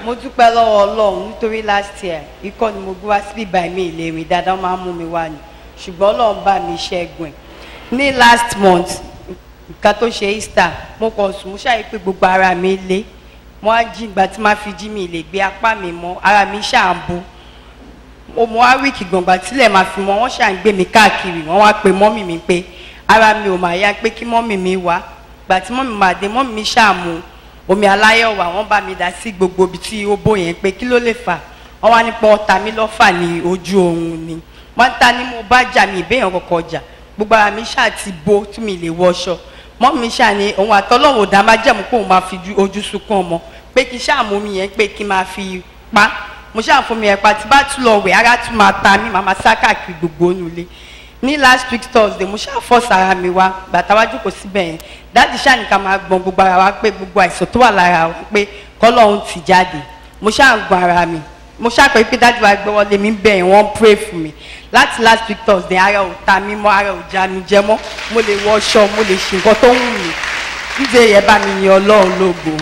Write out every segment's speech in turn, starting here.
mo dúpẹ́ lọ́wọ́ Ọlọ́run nítorí last year ikọ́ ni mo gbé wá síbí báyìí mi ìlérí dáadáa máa ń mú mi wá ni ṣùgbọ́n Ọlọ́run bá mi ṣẹ́gun ẹ̀ ní last month nǹkan tó ṣe Easter mo kàn sùn mo ṣàyè pé gbogbo ara mi le mo á jí ìgbà tí máa fi jí mi lè gbé apá mi mọ́ ara mi ṣáà ń bó mo wá wíìkì gbọ̀ngbà tílẹ̀ máa fi mọ́ wọ́n ṣáà ń gbé mi káàkiri wọ́n wá pe mọ́mì mi pé ara mi ò máa yá pé kí mọ́mì mi wá ìgbà tí mọ́mì máa dé mọ́mì mi ṣáà mú omi aláyọ̀ wá wọ́n bá mi dá sí gbogbo ibi tí ó bó yẹn pé kí ló lè fà wọ́n wá nípa ọ̀tá mi lọ́fà ní ojú oorun ni wọ́n ta ni mo bá jà mí ìbéèyàn kọ̀ọ̀kan jà gbogbo ara mi ṣáà ti bó tí mi lè wọṣọ mọ́mì mi ṣáà ní òun àtọ́lọ́wọ̀ dá má jẹ̀mú pé òun máa fi ojú sunkún ọmọ pé kí ṣáà mú mi yẹn pé kí máa fi pa mo ṣáà fún mi ẹ̀pà tí bá tún lọ wẹ̀ ara tún máa ta mí màmá sá káàkiri gbogbo onúlé ní last week Thursday mo ṣáà fọ́ sára mi wá bàtà wá jókòó síbẹ̀ yẹn dáàdì ṣáà ní ká máa gbọ́n gbogbo ara wa pé gbogbo àìsàn tó wà lára wa pé kọ́lọ́hún ti jáde mo ṣáà ń gbọ́n ara mi mo ṣáà pé dáàdì wa gbọ́wọ́ lé mi bẹ̀ yẹn wọ́n pray fún mi láti last week Thursday ara ò ta mí mọ́ ara ò já mi jẹ mọ́ mo lè wọṣọ mo lè ṣe nǹkan tó wù mí dídé yẹn bá mi yin Ọlọ́run lógo.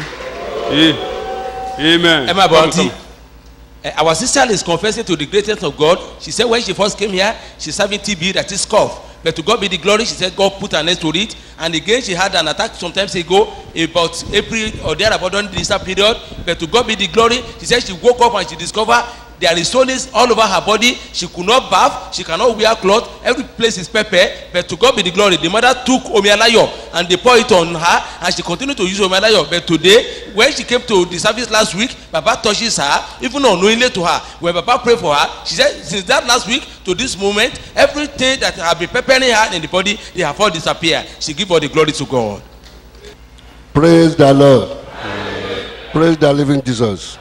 Amen. Emma Bounty. Our sister is confessing to the greatness of God. She said when she first came here, she's having TB, that is cough. But to God be the glory, she said God put an end to it. And again, she had an attack some time ago, about April or thereabout during the Easter period. But to God be the glory, she said she woke up and she discovered there is soreness all over her body. She could not bath, she cannot wear clothes. Every place is pepper. But to God be the glory, the mother took Omialayo and they poured it on her, and she continued to use Omialayo. But today, when she came to the service last week, Baba touches her, even unknowingly to her. When Baba prayed for her, she said, since that last week to this moment, everything that had been peppering her in the body, they have all disappeared. She give all the glory to God. Praise the Lord. Praise the living Jesus.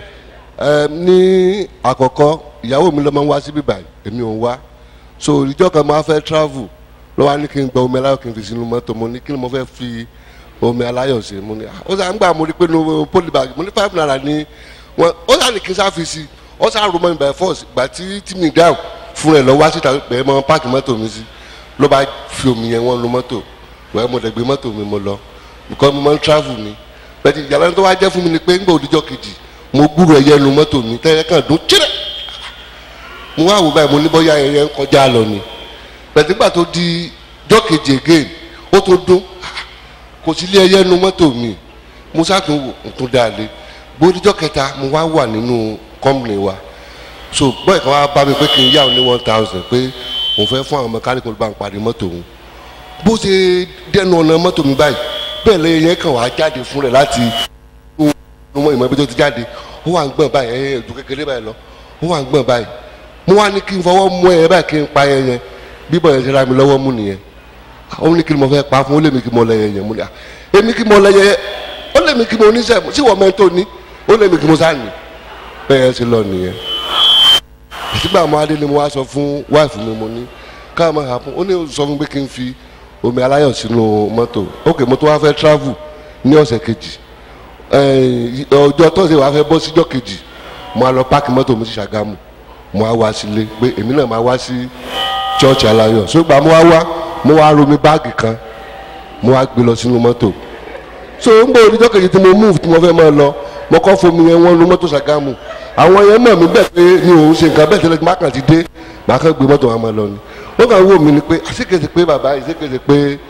Ní àkọ́kọ́ ìyàwó mi ló máa ń wá síbí báyìí èmi ò ń wá so ìjọ kan máa fẹ́ travel ló wá ní kí n gba omi aláyọ̀ kí n fi sínú mọ́tò mo ní kí ni mo fẹ́ fi omi aláyọ̀ ṣe mo ní ó sà ń gbà mo rí pé no polybag mo ní 5 naira ní wọn ó sà ní kí n sá fi sí ó sà rò mọ́ mi by force ìgbà tí mi dáhùn fún ẹ lọ wá síta pé mọ páàkì mọ́tò mi sí ló bá fi omi yẹn wọ́n lu mọ́tò wẹ́ẹ́ mo dẹ̀ gbé mọ́tò mi mo lọ because mo máa ń travel ni bẹ́ẹ̀ ìyàlẹ́nu tó wá jẹ́ fún mi ni pé ń gbọ́ òdìjọ́ kejì mo gbúrò ẹyẹ nu mọ́tò mi tẹ́lẹ̀ kan dún tílẹ̀ mo wá wò báyìí mo ní bọ́yá ẹyẹ ń kọjá lọ ni pẹ̀tùgbà tó di jọ́kejì again ó tó dún kò sí ilé ẹyẹ nu mọ́tò mi mo sátún wò ó tún dáa lé gbódìjọ́ kẹta mo wá wà nínú company wa so bọ́ọ̀ kan wá bá mi pé kí n yá o ní 1000 pé òun fẹ́ fún àwọn mẹkáníkì olùbá ń parí mọ́tò òun bó ṣe dẹnu ọ̀nà mọ́tò mi báyìí bẹ́ẹ̀ lẹ́yìn yẹn kàn wá jáde fún rẹ̀ láti mo ìmọ̀ ibi tó ti jáde ó wà ń gbọ̀n báyìí ẹ̀yẹ ojú kékeré báyìí lọ ó wà ń gbọ̀n báyìí mo wá ní kí n fọwọ́ mú ẹyẹ báyìí kí n pa ẹyẹ yẹn bíbọ̀ yẹn ti ra mi lọ́wọ́ mú nìyẹn ó ní kí ni mo fẹ́ pa fún ó lé mi kí mo lẹ́yẹ yẹn mo ní à èmi kí mo lẹ́yẹ ó lé mi kí mo oníṣẹ́ sí wọ́n mẹ́tò ní ó lé mi kí mo sá ní bẹ́ẹ̀ ti lọ nìyẹn ìtìgbà mo adé ni mo wá sọ fún wáìfù mi mo ní káà máa hà fún ó ní sọ fún pé kí n fi omi aláyọ̀ sínú mọ́tò ókè mo tó wá fẹ́ travel ní ọ̀sẹ̀ kejì ọjọ́ tọ́sí wàá fẹ́ bọ́ síjọ́ kejì mo á lọ páàkì mọ́tò mi sí Ṣàgámù mo á wá sílé pé èmi náà máa wá sí church aláyọ̀ ṣùgbọ́n mo wá romi báàgì kan mo wá gbé lọ sínú mọ́tò so ń bọ̀ oníjọ́ kejì tí mo move tí mo fẹ́ máa lọ mo kọ́ fomi yẹn wọ́n lu mọ́tò Ṣàgámù àwọn yẹn mọ̀ mí bẹ́ẹ̀ pé mi ò ń ṣe nǹkan bẹ́ẹ̀ tẹ́lẹ̀ má kàn ti dé má kàn gbé mọ́tò wọn máa lọ ni wọ́n kàn wò mí ni pé àṣekèsè pé bàbá ìṣekèsè pé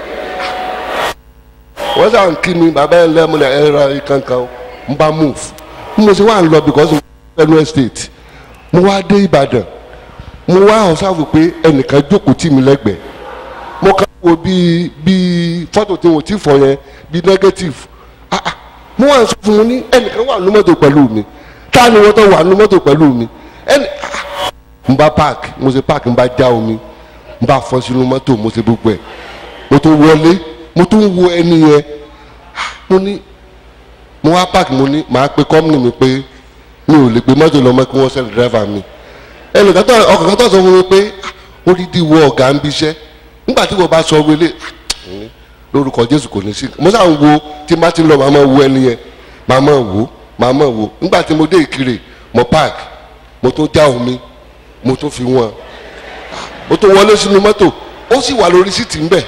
wọ́n sàn kí mi bàbá ẹ̀ lẹ́mu ní ẹ̀rọ kankan ń bá move mo ṣe wà ń lọ because of Benue State mo wá dé Ìbàdàn mo wá ọ̀sáfù pé ẹnìkan jókòó tì mí lẹ́gbẹ̀ẹ́ mo kàn wo bíi fọ́tò tí wọ́n ti fọ yẹn bíi negative mo wá sọ fún mi ní ẹnìkan wà ní mọ́tò pẹ̀lú mi ta ni wọ́n tó wà ní mọ́tò pẹ̀lú mi n bá park mo ṣe park n bá já omi n bá fọ́ sínú mọ́tò mo ṣe gbogbo ẹ̀ mo tó wọlé mo tún wo ẹni yẹn mo wá park mo ní màá pe company mi pé mi ò lè gbé mọ́tò lọ́mọ kí wọ́n send driver mi ẹnìkan tó ọkọ̀ kan tó sọ fún mi pé ó rí di wọ ọ̀gá ń bí iṣẹ́ nígbà tí wọ́n bá sọ wọlé lórúkọ Jésù kò ní sí mo sáà ń wo tí má ti lọ màá máa wo ẹni yẹn màá máa wo nígbà tí mo dé Ìkirè mo park mo tún já omi mo tún fi wọn mo tún wọlé sínú mọ́tò ó sì wà lórí síìtì ńbẹ̀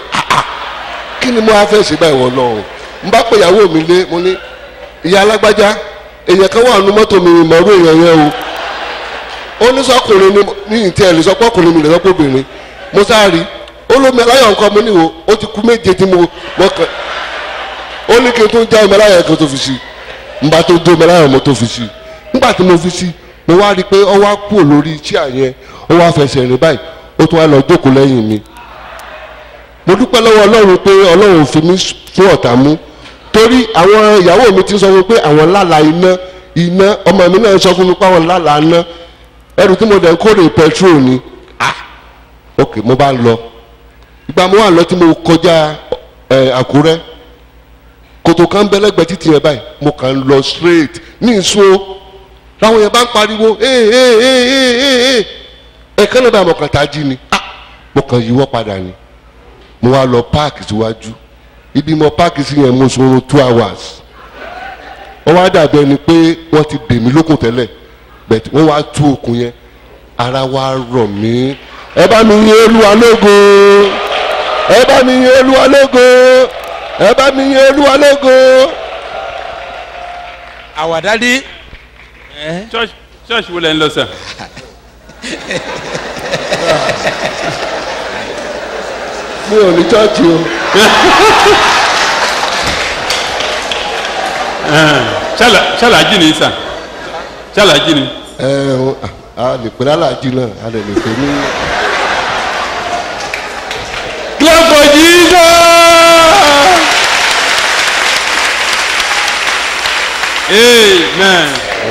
kí ni mo á fẹ́ ṣe báyìí wọ́n lọ́rùn n bá pè ìyàwó mi lé mo ní ìyá alágbájá èèyàn kan wà nínú mọ́tò mi ìmọ̀rú èèyàn yẹn o ó ní sọkùnrin ní ìtẹ́ ẹ̀ lè sọ pé ọkùnrin mi lè sọ pé obìnrin mo sáré ó lómi aláyọ̀ nǹkan mo níwò ó ti kú méje tí mo kàn ó ní kí n tún já omi aláyọ̀ kan tó fi sí nígbà tó dé omi aláyọ̀ mo tó fi sí nígbà tí mo fi sí mo wá rí i pé ó wá kúrò lórí chair yẹn ó wá fẹsẹ̀ rìn báyìí ó tún wá lọ jókòó lẹ́yìn mi mo dúpẹ́ lọ́wọ́ ọlọ́run pé ọlọ́run fi mí fún ọ̀tá mú torí àwọn ìyàwó mi ti sọ fún mi pé àwọn lálà iná ọmọ mi náà sọ fún mi pé àwọn lálà iná ẹrù tí mo dẹ̀ ń kórè petrol ni ok mo bá lọ ìgbà mo wà lọ tí mo kọjá Àkúrẹ́ kòtò kan bẹ́lẹ́gbẹ́ títì yẹn báyìí mo kàn ń lọ straight ní ìṣó láwọn yẹn bá ń pariwo ẹ̀kan náà bá mo kàn tají ni mo kàn yíwọ́ padà ni mo wá lọ páàkì síwájú ibi mo páàkì sí yẹn mo sọ̀rọ̀ 2 hours wọ́n wá dàbí ẹni pé wọ́n ti dè mí lókun tẹ́lẹ̀ bẹ̀t wọ́n wá tú okùn yẹn ara wa rọ̀ mí ẹ bá mi yìn Olúwa lógo ẹ bá mi yìn Olúwa lógo ẹ bá mi yìn Olúwa lógo. Our daddy. Church wo lẹ ń lọ sà. mi ò ní chọ́ọ̀chì o. ṣàlàjì ni sà ṣàlàjì ni. a lè pè lálàjì náà a lè pè ní. Clap for Jesus. Amen.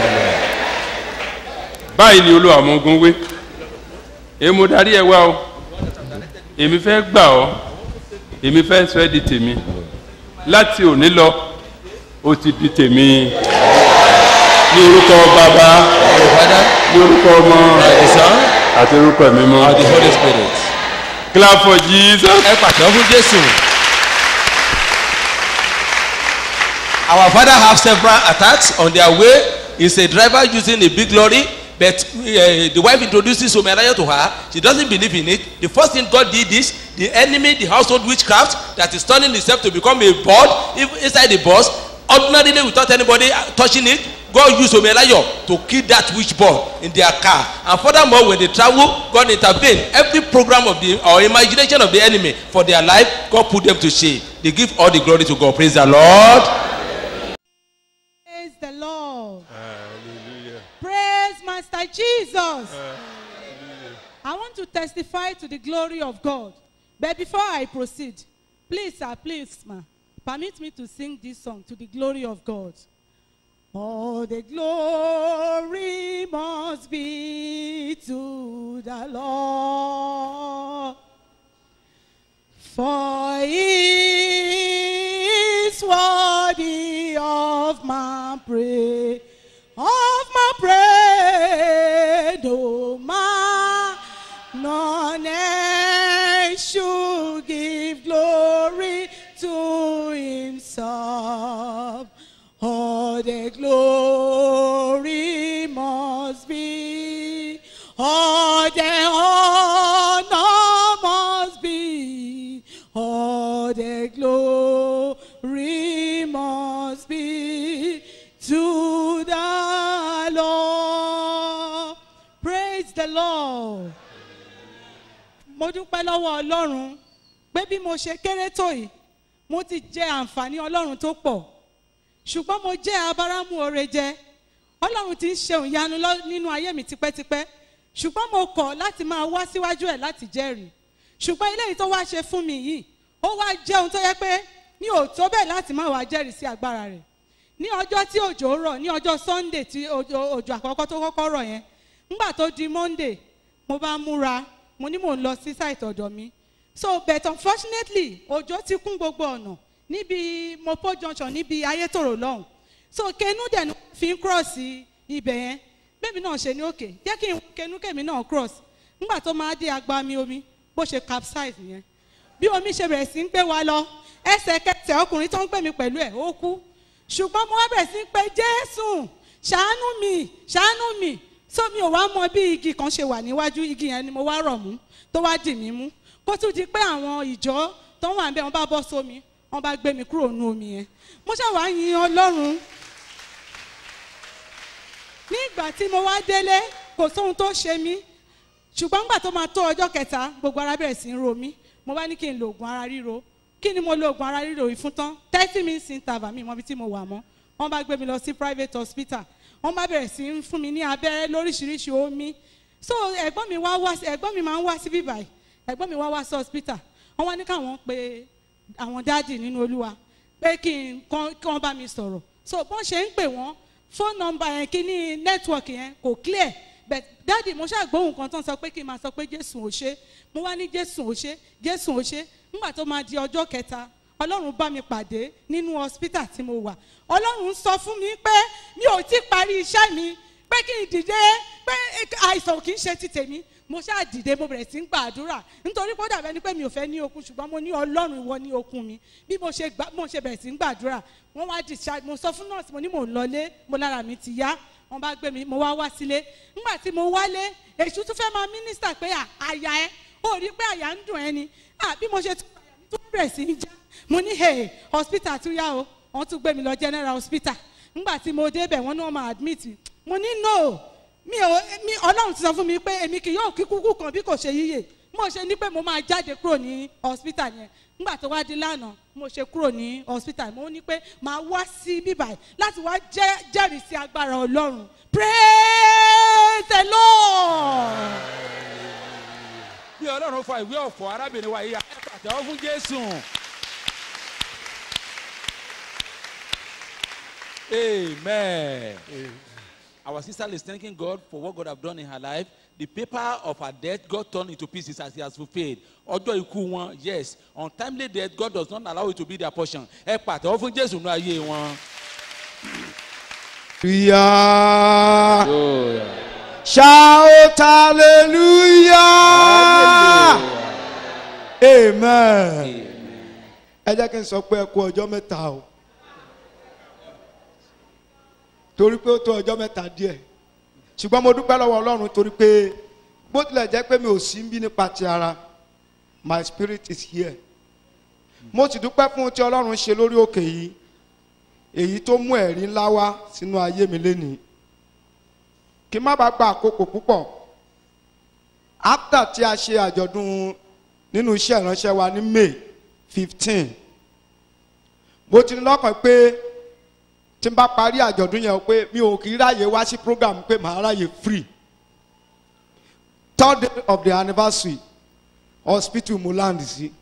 Báyìí ni Olúwa ọmọ ogun wé èmo darí ẹ wá o èmi fẹ́ gbà ọ́ èmi fẹ́ sọ ẹ́ di tèmi láti òní lọ ó ti di tèmi ní orúkọ bàbá ní orúkọ ọmọ àti orúkọ ẹ̀mí mọ́. The Holy Spirit. Clap for Jesus. Ẹ pàtẹ́wọ́ fún Jésù. Our father have several attacks on their way. He's a driver using a big lorry, but the wife introduces Omeraya to her. She doesn't believe in it. The first thing God did is the enemy, the household witchcraft that is turning itself to become a bird inside the bus. Ordinarily, without anybody touching it, God used Omeraya to kill that witch bird in their car. And furthermore, when they travel, God intervened. Every program of the or imagination of the enemy for their life, God put them to shame. They give all the glory to God. Praise the Lord. Praise the Lord. Hallelujah. Praise Master Jesus. Hallelujah. I want to testify to the glory of God. But before I proceed, please, sir, please, ma, permit me to sing this song to the glory of God. All the glory must be to the Lord, for He is worthy of my praise, oh my, none else should give glory to Himself. All the glory must be, all the honor must be, all the glory must be to the Lord. Praise the Lord. Mo dúpẹ́ lọ́wọ́ Ọlọ́run pé bí mo ṣe kéré tó yìí, mo ti jẹ àǹfààní Ọlọ́run tó pọ̀. Ṣùgbọ́n mo jẹ́ abárámú oore jẹ. Ọlọ́run ti ń ṣe ìyanu nínú ayé mi tipẹ́tipẹ́. Ṣùgbọ́n mo kọ̀ láti máa wá síwájú ẹ̀ láti jẹ́rìí. Ṣùgbọ́n eléyìí tó wá ṣe fún mi yìí, ó wá jẹ́ ohun tó yẹ pé mi ò tó bẹ́ẹ̀ láti máa wá jẹ́rìí sí agbára rẹ̀. Ní ọjọ́ tí òjò rọ̀, ní ọjọ́ Sunday tí òjò àkọ́kọ́ tó kọ́kọ́ rọ̀ yẹn, nígbà tó di Monday, mo bá múra, mo ní mò ń lọ sí site ọ̀dọ̀ mi. So but unfortunately, òjò ti kún gbogbo ọ̀nà níbi Mopo Junction níbi Ayétòrò lọ́hùn. So kenu dẹ̀ ni fi ń cross ibẹ̀ yẹn. Bẹ́ẹ̀mi náà ṣe ní òkè. Jẹ́ kí n kenu kèmi náà cross. Nígbà tó máa dé agbami omi, bó ṣe capsize yẹn. Bí omi ṣe bẹ̀rẹ̀ sí ń gbé wa lọ, ẹsẹ̀kẹsẹ̀ ọkùnrin tó ń gbé mi pẹ̀lú ẹ̀ ó kú. Ṣùgbọ́n mo wá bẹ̀rẹ̀ sí ń pe Jésù, ṣàánú mi, ṣàánú mi. So mi ò wá mọ bí igi kan ṣe wà níwájú, igi yẹn ni mo wá rọ̀ mú, tó wá dì mí mú. Kó tún di pé àwọn ìjọ tó ń wà ń bẹ̀ wọ́n bá bọ́ sómi, wọ́n bá gbé mi kúrò nínú omi yẹn. Mo ṣàwá yin Ọlọ́run. ìgbà tí mo wá délé kò sóhun tó ṣe mí ṣùgbọ́n nígbà tó máa tó ọjọ́ kẹta gbogbo ara bẹ̀rẹ̀ sí ń ro mí mo bá ní kí n lo oògùn ara ríro kí ni mo lo oògùn ara ríro yìí fún tán 30 minutes interval mi mọ ibi tí mo wà mọ́ wọ́n bá gbé mi lọ sí private hospital wọ́n bá bẹ̀rẹ̀ sí ń fún mi ní abẹ́rẹ́ lóríṣiríṣi omi so ẹ̀gbọ́n mi máa ń wá sí bíbáyìí ẹ̀gbọ́n mi wá sí hospital wọ́n wá ní káwọn pe àwọn dáàdì nínú olúwa pé kí wọ́n bá mi sọ̀rọ̀ so bọ́n ṣe ń pè wọ́n phone number yẹn kí ní network yẹn kò clear but dáàdì mo ṣàgbóhùn kan tó ń sọ pé kí n máa sọ pé jésù ò ṣe mo wá ní jésù ò ṣe jésù ò ṣe nígbà tó máa di ọjọ́ kẹta ọlọ́run bá mi pàdé nínú hospital tí mo wà ọlọ́run sọ fún mi pé mi ò tí parí iṣẹ́ mi pé kí n dìde pé àìsàn kì í ṣe ti tèmi mo ṣáà dìde mo bẹ̀rẹ̀ sí ń gbàdúrà nítorí pé ó dàbẹ́ ni pé mi ò fẹ́ ní okun ṣùgbọ́n mo ní ọlọ́run ìwọ ní okun mi bí mo ṣe bẹ̀rẹ̀ sí ń gbàdúrà wọ́n wá discharge mo sọ fún nọ́ọ̀sì mo ní mò ń lọlé mo lára mi ti yá wọ́n bá gbé mi mo wá sílé nígbà tí mo wálé èṣù tún fẹ́ máa mínísítà pé àyà ẹ ó rí pé àyà ń dùn ẹ ni bí mo ṣe tún àyà mi tún bẹ̀rẹ̀ sí ń já mo ní hospital tún yá o wọ́n tún gbé mi lọ general hospital nígbà tí mo débẹ̀ wọ́n ní wọ́n máa admit mo ní no mi ọlọ́run ti sọ fún mi pé èmi kì yóò kí kúkú kan bí kò ṣe yíyè mo ṣe ní pé mo máa jáde kúrò ní hospital yẹn nígbà tó wá di lánàá mo ṣe kúrò ní hospital mo ní pé màá wá sí bíbáyìí láti wá jẹ́rìí sí agbára ọlọ́run praise the Lord. bí ọlọ́run fa ìwé ọ̀fọ̀ arábìnrin wa yìí ẹ pàtẹ́wọ́ fún jésù. Amen. Our sister is thanking God for what God have done in her life. The paper of her death, God turned into pieces as He has fulfilled. Ọjọ́ ikú wọn, yes. Untimely death, God does not allow it to be their portion. Ẹ pàtẹ́wọ́ fún Jésù ní ayé wọn. Shout hallelujah. Amen. Ẹ jẹ́ kí n sọ pé ẹ kú ọjọ́ mẹ́ta o. Torí pé ó tó ọjọ́ mẹ́ta díẹ̀ ṣùgbọ́n mo dúpẹ́ lọ́wọ́ Ọlọ́run torí pé bó tilẹ̀ jẹ́ pé mi ò sí bí nípa ti ara my spirit is here mo sì dúpẹ́ fún ohun tí Ọlọ́run ṣe lórí òkè yìí èyí tó mú ẹ̀rí ńlá wá sínú ayé mi lénìí kí n má bàa gba àkókò púpọ̀ after tí a ṣe àjọ̀dún nínú iṣẹ́ ìránṣẹ́ wa ní May 15 mo ti ní lọ́kàn pé tí n bá parí àjọ̀dún yẹn pé mi ò kì í ráyè wá sí program pé màá ráyè free 3rd day of the anniversary hospital mo land sí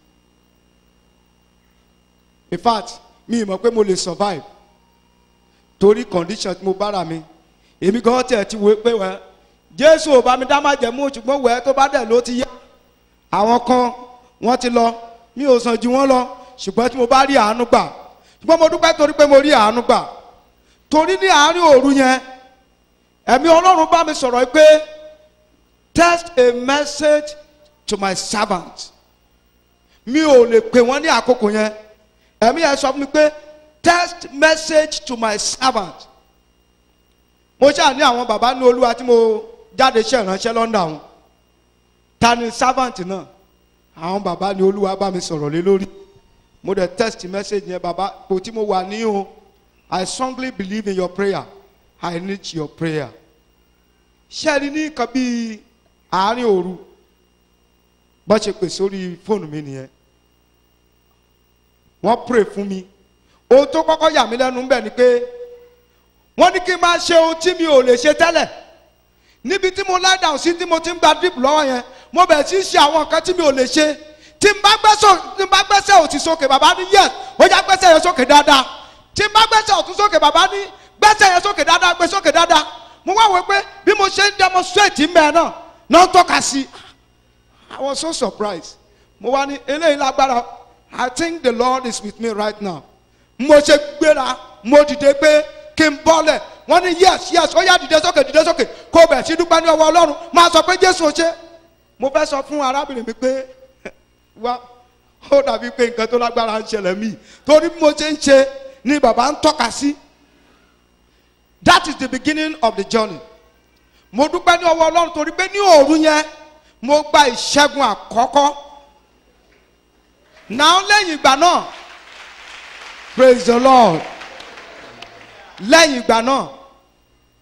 in fact mi ì mọ̀ pé mo lè survive torí condition tí mo bára mi èmi gan tẹ̀ ti wo pé wẹ́ Jésù ò bá mi dá má jẹ́ mú ṣùgbọ́n wẹ́ tó bá dẹ̀ ló ti yá àwọn kan wọ́n ti lọ mi ò sàn ju wọ́n lọ ṣùgbọ́n tí mo bá rí àánú gbà ṣùgbọ́n mo dúpẹ́ torí pé mo rí àánú gbà torí ní àárín òru yẹn ẹ̀mí Ọlọ́run bá mi sọ̀rọ̀ pé text a message to my servant mi ò lè pè wọ́n ní àkókò yẹn ẹ̀mí yẹn sọ fún mi pé text message to my servant mo ṣáà ní àwọn bàbá ní Olúwa tí mo jáde ṣe ìránṣẹ́ lọ́ndà wọn ta ni servant náà àwọn bàbá ní Olúwa bá mi sọ̀rọ̀ lé lórí mo dẹ̀ text message yẹn bàbá kò tí mo wà ní o I strongly believe in your prayer I need your prayer ṣé rí ní nǹkan bíi àárín òru bó ṣe pè sórí fóònù mi nìyẹn wọ́n pray fún mi ohun tó kọ́kọ́ yà mí lẹ́nu ńbẹ̀ ni pé wọ́n ní kí n máa ṣe ohun tí mi ò lè ṣe tẹ́lẹ̀ níbi tí mo lie down sí tí mo ti ń gba drip lọ́wọ́ yẹn mo bẹ̀rẹ̀ sí í ṣe àwọn nǹkan tí mi ò lè ṣe tí n bá gbẹ́sẹ̀ òsì sókè bàbá ní yes ó yá gbẹ́sẹ̀ yẹn sókè dáadáa tí n bá gbẹ́sẹ̀ ọ̀tún sókè bàbá ní gbẹ́sẹ̀ yẹn sókè dáadáa gbé sókè dáadáa mo wá wò pé bí mo ṣe ń demonstrate mẹ́ẹ̀ náà náà tọ́ka sí I was so surprised mo wá ní eléyìí lágbára I think the Lord is with me right now mo ṣe gbéra mo dìde pé kí n bọ́lẹ̀ wọ́n ní yes ó yá dìde sókè kó bẹ̀ sí dúpẹ́ ní ọwọ́ Ọlọ́run máa sọ pé Jésù ó ṣe mo fẹ́ sọ fún arábìnrin mi pé wá ó dàbí pé nǹkan tó lágbára ń ṣẹlẹ̀ mí torí bí mo ṣe ń ṣe ni bàbá ń tọ́ka sí that is the beginning of the journey mo dúpẹ́ ní ọwọ́ Ọlọ́run torí pé ní òru yẹn mo gba ìṣẹ́gun àkọ́kọ́ náà lẹ́yìn ìgbà náà praise the Lord lẹ́yìn ìgbà náà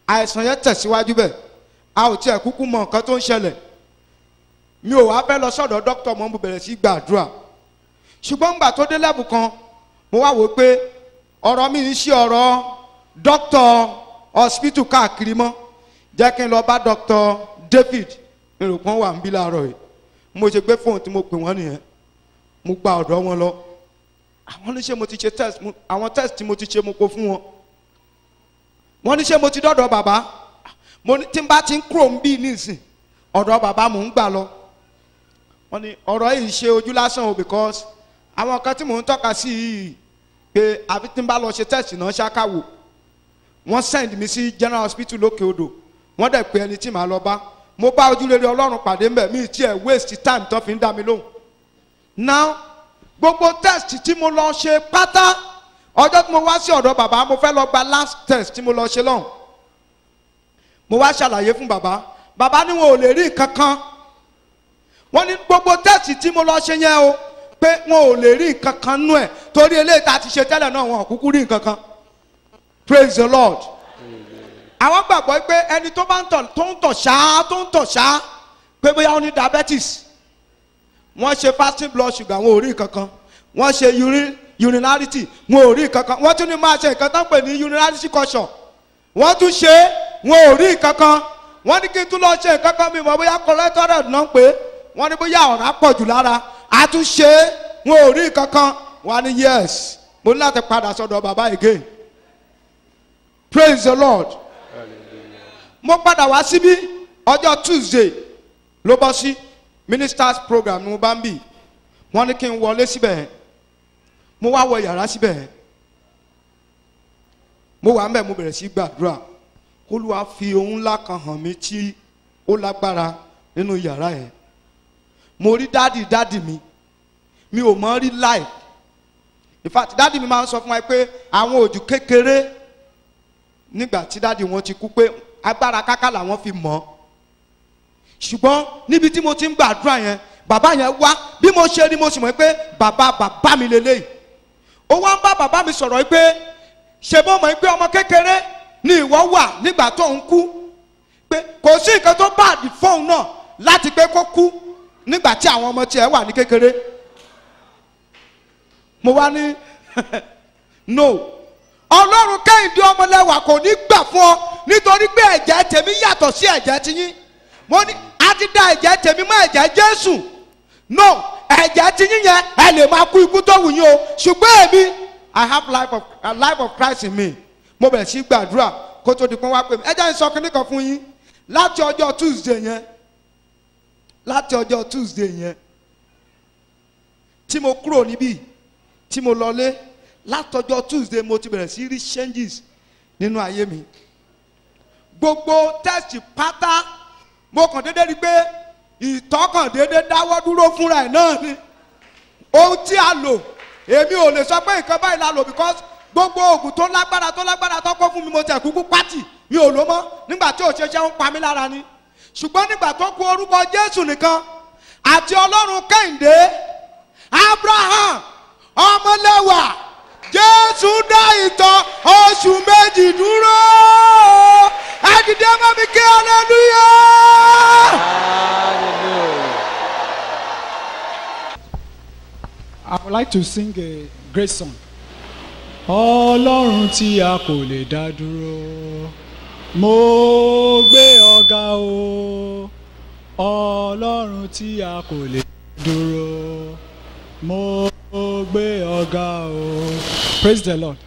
àìsàn yẹn tẹ̀síwájú bẹ́ẹ̀ a ò tiẹ̀ kúkú mọ nǹkan tó ń ṣẹlẹ̀ mi ò wá fẹ́ lọ sọ́dọ̀ dókítà mọ́ mo bẹ̀rẹ̀ sí gbàdúrà ṣùgbọ́n ńgbà tó dé lẹ́bù kan mo wá wò pé ọ̀rọ̀ mi ń ṣe ọ̀rọ̀ dókítà hospital káàkiri mọ́ jẹ́ kí n lọ bá dókítà David nírùpọ̀n wà ń bí láàárọ̀ yìí mo ṣe gbé fóònù tí mo pè wọ́n nìyẹn mo gba ọ̀dọ̀ wọn lọ àwọn ní ṣe mo ti ṣe test àwọn test tí mo ti ṣe mo kó fún wọn wọ́n ní ṣe mo ti dọ́dọ̀ bàbá mo ní tí n bá ti ń kúrò ń bí nísìn ọ̀dọ̀ bàbá mò ń gbà lọ wọ́n ní ọ̀rọ̀ yìí ṣe ojú lásán o because àwọn kan tí mò ń tọ́ka sí yìí pé àfi tí n bá lọ ṣe test náà ṣákáwò wọ́n send mi sí general hospital lókè odò wọ́n dẹ̀ pé ẹni tí màá lọ bá mo bá ojúrere ọlọ́run pàdé mbẹ̀ mi tiẹ̀ waste time tán fi ń dá mi lóhùn now gbogbo test tí mo lọ ṣe pátá ọjọ́ tí mo wá sí ọ̀dọ̀ bàbá mo fẹ́ lọ gba last test tí mo lọ ṣe lọ́hùn mo wá ṣàlàyé fún bàbá bàbá ní wọn ò lè rí nǹkan kan wọ́n ní gbogbo test tí mo lọ ṣe yẹn o pé wọn ò lè rí nǹkan kan nú ẹ̀ torí eléyìí tá a ti ṣe tẹ́lẹ̀ náà wọn ò kúkú rí nǹkan kan praise the Lord àwọn gbàgbọ́ pé ẹni tó bá ń tọ̀ ṣáá pé bóyá ó ní diabetes wọ́n ṣe fasting blood sugar wọn ò rí nǹkan kan wọ́n ṣe urinarity wọn ò rí nǹkan kan wọ́n tún ní máa ṣe nǹkan tán pè ní urinarity culture wọ́n tún ṣe wọn ò rí nǹkan kan wọ́n ní kí n tún lọ ṣe nǹkan kan mi mọ̀ bóyá cholesterol náà pé wọ́n ní bóyá ọ̀rá pọ̀ jù lára a tún ṣe wọn ò rí nǹkan kan wọ́n á ní yes mo ní láti padà sọ́dọ̀ bàbá again praise the Lord mo padà wá síbí ọjọ́ Tuesday ló bọ́ sí ministers program ní mo bá ń bì wọ́n ní kí n wọlé síbẹ̀ mo wá wọ yàrá síbẹ̀ mo wà ń bẹ̀ mo bẹ̀rẹ̀ sí gbàdúrà Olúwa fi ohun ńlá kan hàn mí tí ó lágbára nínú yàrá yẹn mo rí dádì mi ò mọ̀ rí live in fact dádì mi máa ń sọ fún wa pé àwọn òjò kékeré nígbà tí dádì wọn ti kú pé agbára káká làwọn fi mọ̀ ṣùgbọ́n níbi tí mo ti ń gbàdúrà yẹn bàbá yẹn wá bí mo ṣe rí mo sì mọ̀ pé bàbá mi lélẹ́yìí ó wá ń bá bàbá mi sọ̀rọ̀ pé ṣe bó mọ̀ pé ọmọ kékeré ni ìwọ wà nígbà tó ń kú pé kò sí nǹkan tó bá di fóun náà láti pé kó kú nígbà tí àwọn ọmọ tiẹ̀ wà ní kékeré mo wá ní no ọlọ́run Kẹ́hìndé Ọmọlẹ́wà kò ní gbà fún ọ nítorí pé ẹ̀jẹ̀ tèmi yàtọ̀ sí ẹ̀jẹ̀ tiyín mo ní a ti da ẹ̀jẹ̀ tèmi mọ́ ẹ̀jẹ̀ Jésù no ẹ̀jẹ̀ tiyín yẹn ẹ lè máa kú ikú tó wù yín o ṣùgbọ́n èmi I have life of Christ in me mo bẹ̀rẹ̀ sí gbàdúrà kó tó di pọ́n wá pè mí ẹ jẹ́ n sọ kíní kan fún yín láti ọjọ́ Tuesday yẹn tí mo kúrò níbí tí mo lọlé látọjọ́ Tuesday mo ti bẹ̀rẹ̀ sí rí changes nínú ayé mi gbogbo test pátá mo kàn déédéé rí pé ìtọ́kàn déédéé dáwọ́ dúró fúnra ẹ̀ náà ni ohun tí a lò èmi ò lè sọ pé nǹkan báyìí la lò because gbogbo oògùn tó lágbára tó kọ́ fún mi mo tẹ̀ kúkú pátì mi ò lò mọ́ nígbà tí òṣèṣẹ́ ń pa mí lára ni ṣùgbọ́n nígbà tó kù orúkọ Jésù nìkan àti Ọlọ́run Kẹ́hìndé Abraham Ọmọlẹ́wà Jésù dá ìtàn oṣù méjì dúró ẹ dìde mọ́ mi kí hallelujah. I would like to sing a great song. Ọlọ́run tí a kò lè dá dúró, mo gbé ọ̀gá o. Ọlọ́run tí a kò lè dá dúró, mo gbé ọ̀gá o. Praise the Lord.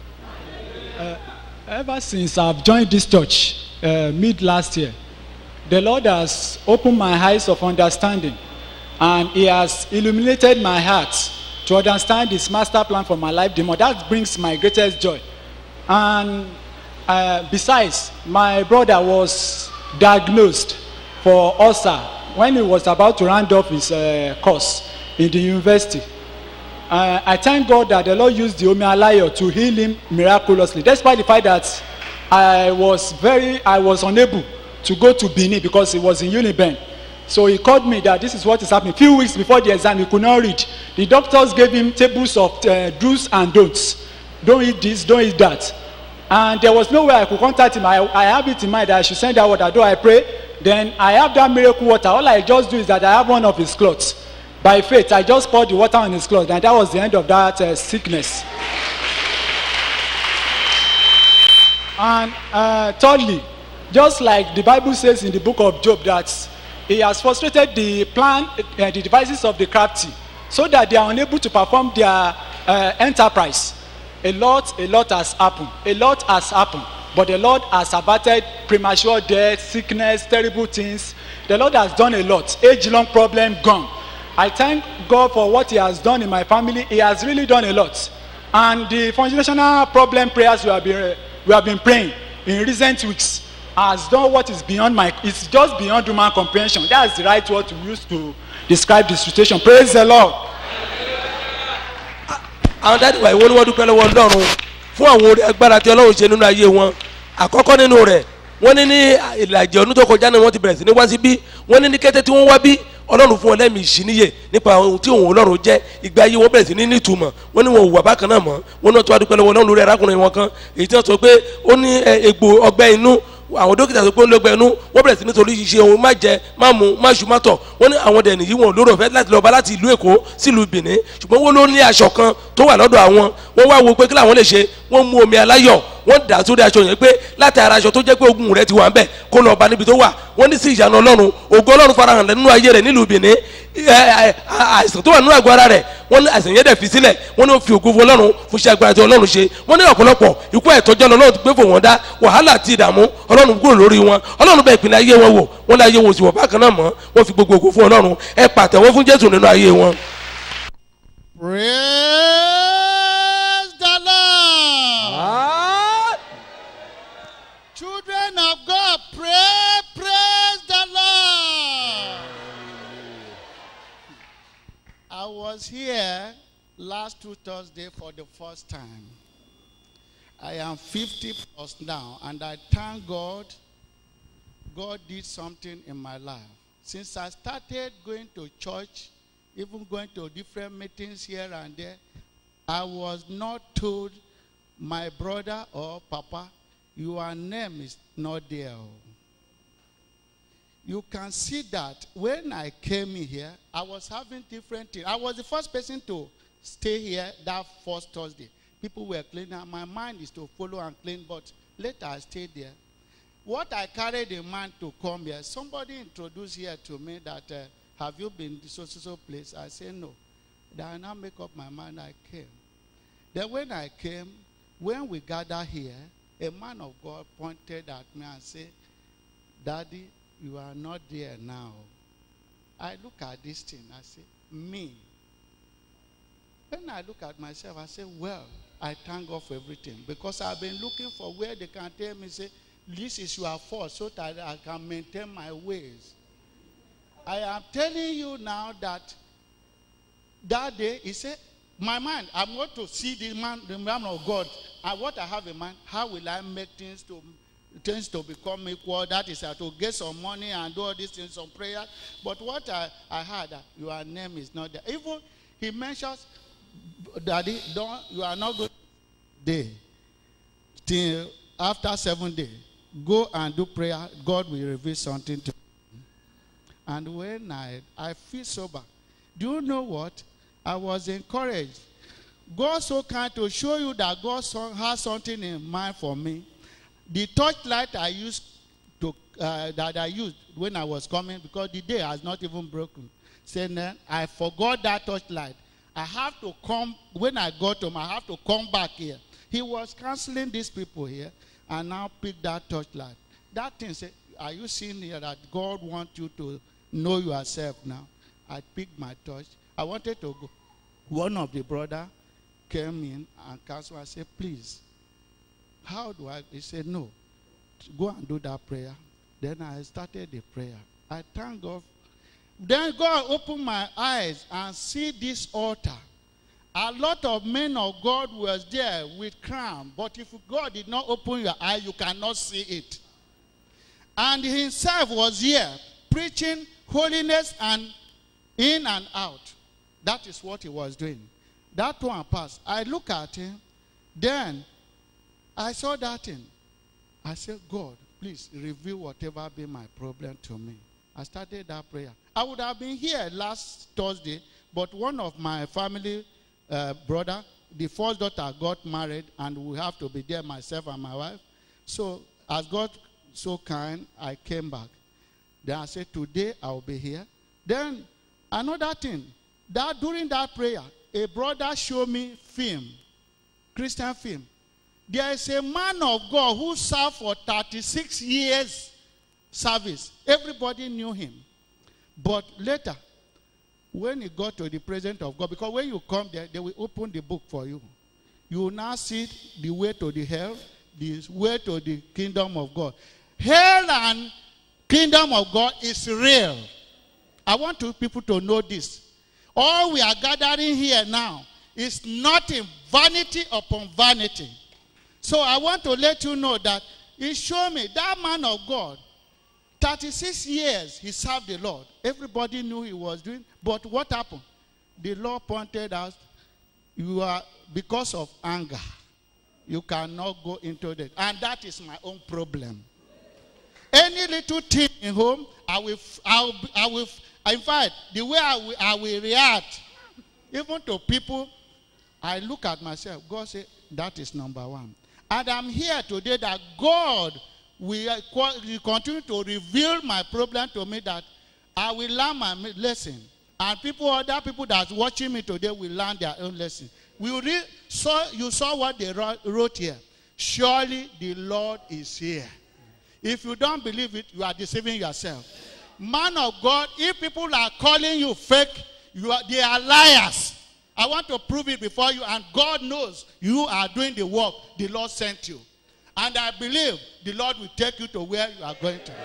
Ever since I've joined this church mid last year, the Lord has opened my eyes of understanding, and He has illuminated my heart to understand His master plan for my life. The more that brings my greatest joy. And besides, my brother was diagnosed for ulcer when he was about to round off his course in the university. I thank God that the Lord used the Omialayo to heal him miraculously, despite the fact that I was unable to go to Benin because he was in Uniben. So he called me that this is what is happening. A few weeks before the exam, he could not read. The doctors gave him tables of do's and don'ts. Don't eat this, don't eat that. And there was no way I could contact him. I have it in mind that I should send that water. Though I pray, then I have that miracle water. All I just do is that I have one of his clothes. By faith, I just poured the water on his clothes, and that was the end of that sickness. And thirdly, just like the Bible says in the book of Job, that he has frustrated the plan, the devices of the crafty, so that they are unable to perform their enterprise. A lot has happened. A lot has happened. But the Lord has averted premature death, sickness, terrible things. The Lord has done a lot. Age-long problem gone. I thank God for what he has done in my family. He has really done a lot. And the foundational problem prayers we have been praying in recent weeks has done what is beyond it's just beyond human comprehension. That's the right word to use to describe the situation. Praise the Lord. Àwọn dáàdì wa ìwọ ni wọ́n dúpẹ́ lọ́wọ́ Ọlọ́run fún àwọn orí agbára tí Ọlọ́run ṣe nínú ayé wọn. Àkọ́kọ́ nínú rẹ̀ wọ́n ní ìlàjì ọdún tó kọjá náà wọ́n ti bẹ̀rẹ̀ sí ní wá sí bí wọ́n ní kété tí wọ́n wá bí Ọlọ́run fún ọlẹ́mì ìṣíníyè nípa ohun tí òun Ọlọ́run jẹ́ ìgbé ayé wọn bẹ̀rẹ̀ sí ní nítumọ̀ wọ́n ní wọn ò wà bákan náà mọ́ wọ́n náà tó wá dúpẹ́ lọ́wọ́ Ọlọ́run lórí arákùnrin wọn kan èyí tí wọ́n sọ pé ó ní egbò ọgbẹ́ inú àwọn dókítà sọ pé ó lọ́gbẹ́ inú wọ́n bẹ̀rẹ̀ sí ní torí ṣe ohun má jẹ má mu má ṣu má tọ̀ wọ́n ní àwọn dẹ̀ nìyí wọn lóró fẹ́ láti lọ bá láti ìlú Èkó sílùú Benin ṣùgbọ́n wọ́n ló ní aṣọ kan tó wà lọ́dọ̀ àwọn wọ́n wá wo pé kí làwọn lè ṣe wọ́n mú omi aláyọ̀ wọ́n dà sórí aṣọ yẹn pé láti ara aṣọ tó jẹ́ pé ogun rẹ̀ ti wà ń bẹ̀ kó lọ bá níbi tó wà wọ́n ní sí ìyanu Ọlọ́run ògo Ọlọ́run farahàn nínú ayé rẹ̀ nílùú Benin àìsàn tó wà nínú àgọ́ ara rẹ̀ wọ́n ní àìsàn yẹn dẹ̀ fi sílẹ̀ wọ́n ní ó fi ògo fún Ọlọ́run fún iṣẹ́ agbára tí Ọlọ́run ṣe wọ́n ní ọ̀pọ̀lọpọ̀ ikú ẹ̀tọ́jọ́ Ọlọ́run gbé fò wọ́n dá wàhálà àti ìdààmú Ọlọ́run kúrò lórí wọn Ọlọ́run bẹ̀ ìpínlẹ̀ ayé wọn wò wọ́n ní ayé wọn sì wọ̀ bákan náà mọ́ wọ́n fi gbogbo ògo fún Ọlọ́run ẹ pàtẹ́wọ́ fún Jésù nínú ayé wọn. Praise the Lord. Children of God, pray, praise the Lord. I was here last Thursday for the first time. I am 50 plus now, and I thank God. God did something in my life. Since I started going to church, even going to different meetings here and there, I was not told, my brother or papa, your name is not there. You can see that when I came in here, I was having different things. I was the first person to stay here that first Thursday. People were cleaning. My mind is to follow and clean, but later I stayed there. What I carried in mind to come here, somebody introduced here to me that, have you been to so place? I said no. Then I now make up my mind, I came. Then when I came, when we gathered here, a man of God pointed at me and said, Daddy, you are not there now. I look at this thing, I say, me. When I look at myself, I say, well, I thank God for everything. Because I've been looking for where they can tell me, say, this is your fault, so that I can maintain my ways. I am telling you now that day, he said, my mind, I'm going to see the man of God. And what I have in mind, how will I make things to become equal? That is to get some money and do all these things, some prayer. But what I heard, your name is not there. Even he mentions, Daddy, you are not good day. Till after 7 days, go and do prayer. God will reveal something to you. And when I feel sober, do you know what? I was encouraged. God so kind to show you that God has something in mind for me. The torchlight I used that I used when I was coming, because the day has not even broken. Saying I forgot that torchlight. I have to come, when I got home, I have to come back here. He was counseling these people here, and now pick that torchlight. That thing said, are you seeing here that God wants you to know yourself now? I picked my torch. I wanted to go. One of the brother came in and counseled. I said, please, how do I? He said, no, go and do that prayer. Then I started the prayer. I thank God. Then God opened my eyes and see this altar. A lot of men of God was there with crown, but if God did not open your eye, you cannot see it. And he himself was here preaching holiness and in and out. That is what he was doing. That one passed. I look at him. Then I saw that thing. I said, God, please reveal whatever be my problem to me. I started that prayer. I would have been here last Thursday, but one of my family brother, the first daughter got married, and we have to be there, myself and my wife. So as God so kind, I came back. Then I said, today I will be here. Then another thing, that during that prayer, a brother showed me film, Christian film. There is a man of God who served for 36 years service. Everybody knew him. But later, when he got to the presence of God, because when you come there, they will open the book for you. You will now see the way to the hell, the way to the kingdom of God. Hell and kingdom of God is real. I want people to know this. All we are gathering here now is nothing, vanity upon vanity. So I want to let you know that he showed me that man of God, 36 years he served the Lord. Everybody knew he was doing. But what happened? The Lord pointed out, you are, because of anger, you cannot go into that. And that is my own problem. Any little thing in home, I will, in fact, the way I will react, even to people, I look at myself. God said, that is number one. And I'm here today that God will continue to reveal my problem to me, that I will learn my lesson. And other people that's watching me today will learn their own lesson. You saw what they wrote here. Surely the Lord is here. If you don't believe it, you are deceiving yourself. Man of God, if people are calling you fake, they are liars. I want to prove it before you, and God knows you are doing the work the Lord sent you. And I believe the Lord will take you to where you are going to.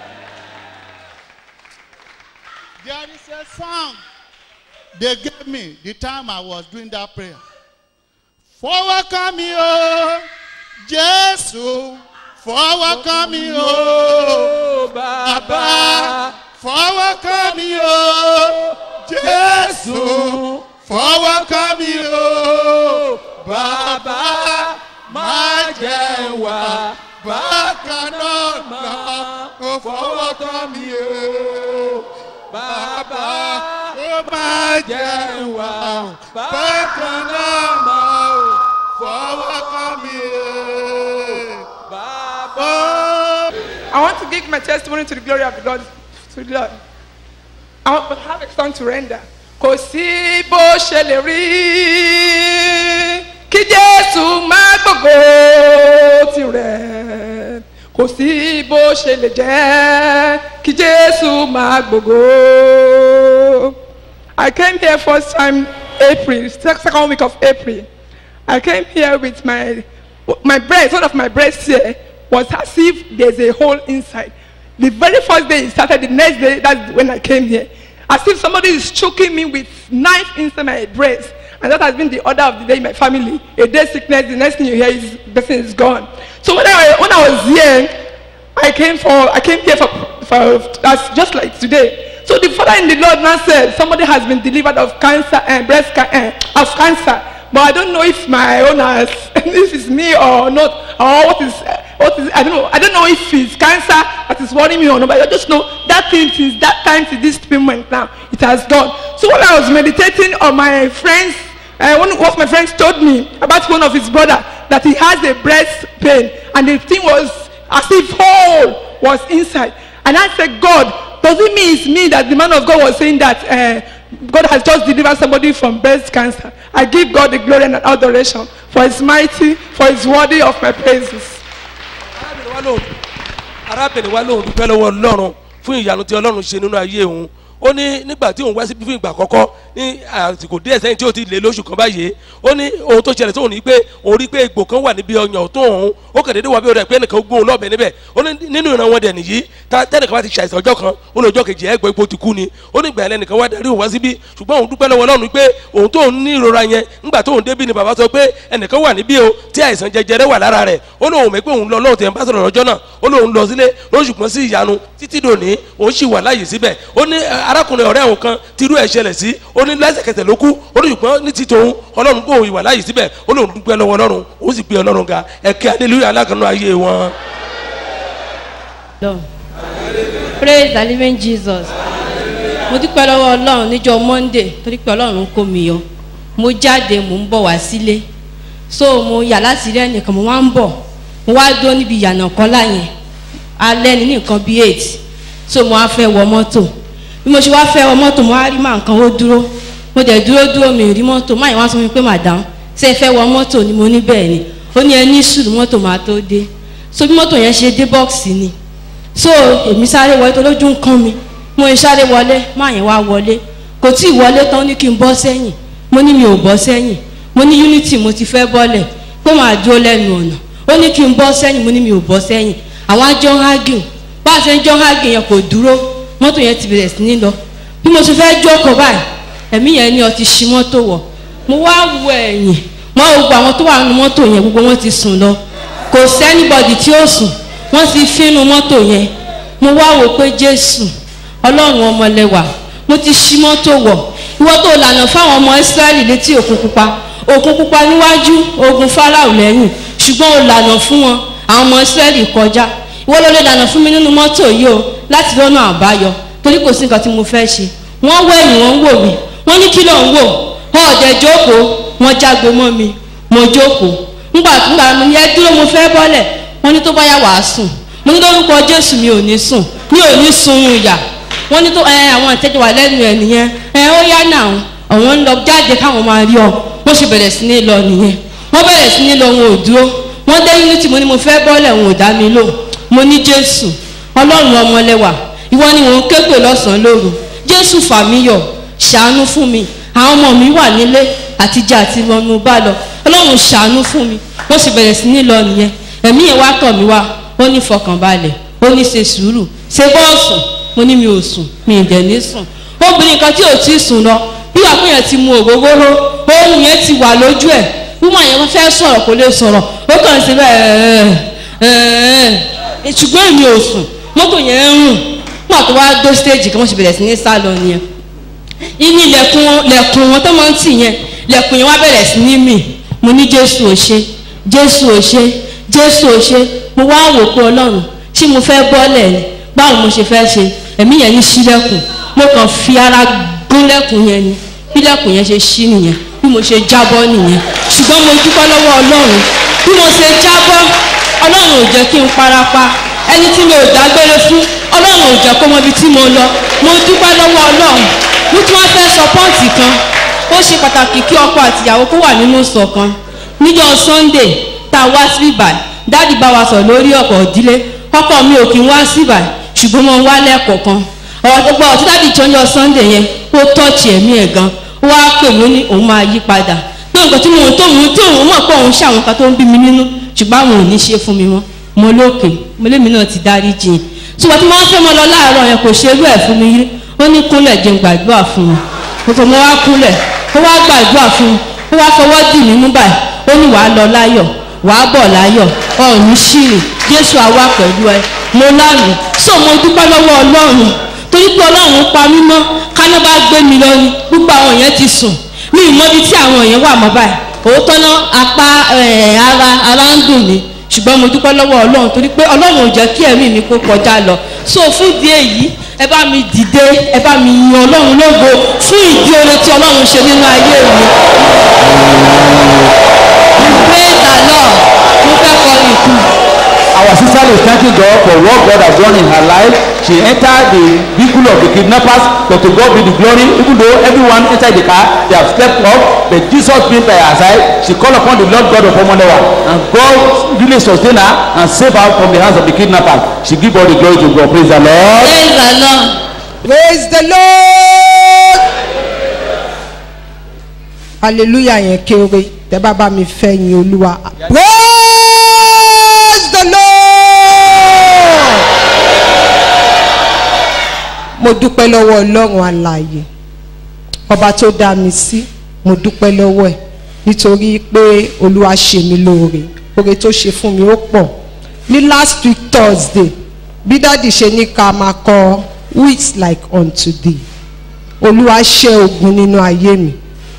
There is a song they gave me the time I was doing that prayer. Forward coming, oh, Jesus. Forward coming, oh, Baba. Forward coming, oh, Jesus. Forward coming, oh, Baba. Majewa, Bakanona. Oh, forward coming, oh, Baba. Oh, Majewa, Bakanona. Forward coming, oh, Baba. I want to give my testimony to the glory of the Lord. To the Lord. I want to have a song to render. Kò sí bó ṣe lè rí kí Jésù má gbogbo tirẹ̀. Kò sí bó ṣe lè jẹ́ kí Jésù má gbogbo. I came here first time April, second week of April. I came here with my breast, one of my breasts here was as if there's a hole inside. The very first day it started, the next day, that's when I came here. As if somebody is choking me with knife inside my breast. And that has been the order of the day in my family. A day sickness, the next thing you hear is the person is gone. So when I was here, I came here for just like today. So the father in the Lord now said, somebody has been delivered of cancer and breast cancer. But I don't know if my owners, if it's me or not, or what is I don't know. I don't know if it's cancer that is worrying me or not, but I just know that thing since that time to this moment now, it has gone. So when I was meditating on my friends, one of my friends told me about one of his brother that he has a breast pain, and the thing was as if hole was inside. And I said, God, does it mean it's me that the man of God was saying that God has just delivered somebody from breast cancer? I give God the glory and adoration for his mighty, for his worthy of my praises. Arábìnrin wa lóhùn dúpẹ́ lọ́wọ́ Ọlọ́run fún ìyanu tí Ọlọ́run ṣe nínú ayé òun. Ó ní nígbà tí òun wá síbí fún ìgbà àkọ́kọ́ ní àsìkò díẹ̀ sẹ́yìn tí ó ti lé lóṣù kan báyìí, ó ní ohun tó ṣẹlẹ̀ sóhun ní pé òun rí pé egbò kan wà níbi ọyàn tó òun, ó kàn déédéé wá bí ó rẹ̀ pé ẹnìkan gbóhùn lọ́bẹ̀ níbẹ̀. Ó ní nínú ìran wọn dẹ̀ nìyí tẹ́nìkan bá ti ṣàìsàn ọjọ́ kan, ó ní ọjọ́ kejì ẹgbẹ́ ipò ti kú ni. Ó ní ìgbà ẹlẹ́nìkan wá darí òun wá síbí, ṣùgbọ́n òun dúpẹ́ lọ́wọ́ Ọlọ́run pé òun tó ń ní ìrora yẹn nígbà tó ń débí ni bàbá sọ pé ẹnìkan wà níbí o tí àìsàn jẹjẹrẹ wà lára rẹ̀. Ó ní òun mọ̀ pé òun lọ lọ́wọ́ tẹ̀ ń bá sọ̀rọ̀ lọ́jọ́ náà, ó ní òun lọ sílé lóṣùpọ̀ sí ìyanu títí dòní òun sì wà láàyè síbẹ̀. Ó ní arákùnrin ọ̀rẹ́ àwọn kan tírú ẹ̀ ṣẹlẹ̀ sí, ó ó ní lẹ́sẹ̀kẹsẹ̀ ló kú ó ní ṣùgbọ́n ní ti tòun ọlọ́run kò ìwà láyé síbẹ̀ ó lóun dúpẹ́ lọ́wọ́ ọlọ́run ó sì gbé ọlọ́run ga ẹ̀kẹ́ hallelujah alákanú ayé wọn. Praise the living Jesus. Mo dúpẹ́ lọ́wọ́ ọlọ́run níjọ́ Monday torí pé ọlọ́run kó mi yọ. Mo jáde mo ń bọ̀ wá sílé. So mo yà láti rí ẹnìkan mo wá ń bọ̀. Mo wá dúró níbi ìyànà kan láyẹn. Alẹ́ ní nǹkan bíi 8. So mo wá fẹ́ wọ mọ́tò. Bí mo ṣe wá fẹ́ wọ mọ́tò mo wá rí màá nǹkan ó dúró. Mo dẹ̀ dúró mi ò rí mọ́tò. Máa yẹn wá sọ fún mi pé madam ṣé ẹ fẹ́ wọ mọ́tò ni mo ní bẹ́ẹ̀ ni. Ó ní ẹ ní sùúrù mọ́tò máa tó dé. So bí mọ́tò yẹn ṣe dé bọ́ọ̀sì ni. So èmi sáré wọlé tó lójú ń kán mi. Mo ń sáré wọlé máa yẹn wá wọlé. Kò tí ì wọlé tán ní kí n bọ́ sẹ́yìn. Mo ní mi ò bọ́ sẹ́yìn. Mo ní unity mo ti fẹ́ bọ́lẹ̀ pé màá dúró lẹ́nu ọ̀nà. Ó ní kí n bọ́ sẹ́yìn mo ní mi ò bọ́ sẹ́yìn. Àwọn ajọ́ ń hágìn. Bá a ṣe ń jọ́ hágìn yẹn kò dúró. Mọ́tò yẹn ti bẹ̀rẹ̀ sí ní lọ. Bí mo ṣe fẹ́ jókòó báyìí ẹ̀mí yẹn ní ọtí ṣí mọ́tò wọ̀. Mo wá wo ẹ̀yìn. Wọ́n ò gbọ́ àwọn tó wà nínú mọ́tò yẹn gbogbo wọn ti sùn lọ. Kò sẹ́nibọ̀dì tí ó sùn. Wọ́n ti fínú mọ́tò yẹn. Mo wá wò pé Jésù Ọlọ́run ọmọlẹ́wà mo ti ṣí mọ́tò wọ̀. Ìwọ tó lànà fáwọn ọmọ Ísírẹ́lì létí òkun pupa níwájú ogun Fáráò lẹ́yìn ṣùgbọ́n ó lànà fún wọn àwọn ọmọ Ísírẹ́lì kọjá. Ìwọ ló lè lànà fún mi nínú mọ́tò yìí o láti lọ́nà àbáyọ torí kò sí nǹkan tí mo fẹ́ ṣe. Wọ́n wọ ẹ̀yìn wọ́n ń wò mí wọ́n ní kí ló ń wò ọ̀dẹ̀ jókòó wọ́n jágbe mọ́ mi mo jókòó ńgbà mo ní ẹ dúró mo fẹ́ bọ́lẹ̀ wọ́n ní tó bá yá wàá sùn mo ní lórúkọ Jésù mi ò ní sùn mi ò ní sunrun ìyà wọ́n ní tó àwọn ìtẹ́jú wà lẹ́nu ẹ̀ nìyẹn ó yá náà àwọn ń lọ jáde káwọn máa rí ọ wọ́n sì bẹ̀rẹ̀ sí ní lọ nìyẹn wọ́n bẹ̀rẹ̀ sí ní lọ wọn ò dúró wọ́n dé unity mo ní mo fẹ́ bọ́lẹ̀ wọn ò dá mi lò mo ní Jésù Ọlọ́run ọmọlẹ́wà ìwọ ni mò ń ké pè lọ́sàn-án lóru Jésù fà mí yọ ṣàánú fún mi àwọn ọmọ mi wà nílé àtijọ́ àti lọ mo bá lọ Ọlọ́run ṣàánú fún mi wọ́n sì bẹ̀rẹ̀ sí ní lọ nìyẹn ẹ̀mí yẹn wá tọ̀ mí wá ó ní fọkànbalẹ̀ ó ní ṣe sùúrù ṣe bọ́ọ̀sùn mo ní mi ò sùn mi ì dẹ̀ ní sùn obìnrin kan tí ò tí ì sùn lọ bí wàá pínyàn ti mu ògógóró ohun yẹn ti wà lójú ẹ̀ wúmọ̀ yẹn fẹ́ sọ̀rọ̀ kò lè sọ̀rọ̀ ó kàn sí bẹ́ẹ̀ ṣùgbọ́n èmi ò sùn mọ́tò yẹn ń rùn nígbà tó wá dé stage kan wọ́n sì bẹ̀rẹ̀ sí ní sálọ nìyẹn inú lẹ̀kùn wọn tó máa ń tì yẹn lẹ̀kùn yẹn wá bẹ̀rẹ̀ sí ní mì mo ní Jésù ò ṣe Jésù ò ṣe Jésù ò ṣe mo wá wò pé Ọlọ́run tí mo fẹ́ bọ́lẹ̀ ni báwo mo ṣe fẹ́ ṣe ẹ̀mí yẹn ní ṣílẹ̀kùn mo kàn fi ara gún lẹ̀kùn yẹn ni bí lẹ̀kùn yẹn ṣe ṣí nìyẹn bí mo ṣe jábọ́ nìyẹn ṣùgbọ́n mo dúpẹ́ lọ́wọ́ Ọlọ́run bí mo ṣe jábọ́ Ọlọ́run ò jẹ́ kí n parapa ẹni tí mi ò dágbére fún Ọlọ́run ò jẹ́ kó mọ ibi tí mo lọ mo dúpẹ́ lọ́wọ́ Ọlọ́run mo tún wá fẹ́ sọpọ́ọ̀tì kan ó ṣe pàtàkì kí ọkọ àtìyàwó kó wà nínú ṣọ̀kan níjọ́ Sunday tá a wá sí ibà dáàdì bá wa sọ lórí ọ̀pọ̀ ìdílé ọkọ mi ò kí ń wá sí ibà ṣùgbọ́n mo ń wá lẹ́ẹ̀kọ̀ọ̀kan ọ̀rọ̀ tó gbọ́ ọ̀tí dáàdì jọ́njọ́ Sunday yẹn ó tọ́ọ̀chì ẹ̀mí ẹ̀ gan ó wá pè mí ní òun máa yí padà pé nǹkan tí òun mọ̀ pé òun ṣàwọn kan tó ń bí mi nínú ṣùgbọ́n àwọn ò ní ṣe fún mi mọ́ mo lókè mo lémi náà ti dárí jìn ṣùgbọ́n tí wọ́n fẹ́ mọ́ lọ láàárọ̀ yẹn kò ṣerú ẹ̀ fún mi rí ó ní kúnlẹ̀ jẹun gbàdúrà fún wọn kòkò mo wá kúnlẹ̀ ó wá gbàdúrà fún ó wá fọwọ́ dì mí mú báyìí ó ní wàá lọ láyọ̀ wàá bọ̀ láyọ̀ ọ̀hún ṣìrì Jésù àwa pẹ̀lú ẹ mo lánàá so mo dúpẹ́ lọ́wọ́ Ọlọ́run torí pé Ọlọ́run pa mí mọ́ káná bá gbé mi lọ ni gbogbo àwọn yẹn ti sùn mi ì mọbi tí àwọn yẹn wà mọ́ báyìí òótọ́ náà apá ara ń dùn mí ṣùgbọ́n mo dúpẹ́ lọ́wọ́ Ọlọ́run torí pé Ọlọ́run ò jẹ́ kí ẹ̀mí mi kó kọjá lọ so fún ìdí èyí ẹ bá mi dìde ẹ bá mi yin Ọlọ́run lógo fún ìdí oore tí Ọlọ́run ṣe nínú ayé mi. Praise the Lord. Mo fẹ́ kọrin kù. Our sister is thanking God for what God has done in her life. She entered the vehicle of the kidnappers, but to God be the glory. Even though everyone inside the car, they have slept off, but Jesus being by her side, she called upon the Lord God of Omonewa, and God really sustained her and saved her from the hands of the kidnappers. She give all the glory to God. Praise the Lord. Praise the Lord. Praise the Lord. Hallelujah yẹn kéré tẹ bá bá mi fẹ́ yin Olúwa. Praise the Lord. Mo dúpẹ́ lọ́wọ́ Ọlọ́run alààyè ọba tó dá mi sí mo dúpẹ́ lọ́wọ́ ẹ̀ nítorí pé Olúwa ṣe mí lóore oore tó ṣe fún mi ó pọ̀ ní last week Thursday bí dáàdì ṣe ní ká máa kọ who is like unto thee olúwa ṣẹ́ ogun nínú ayé mi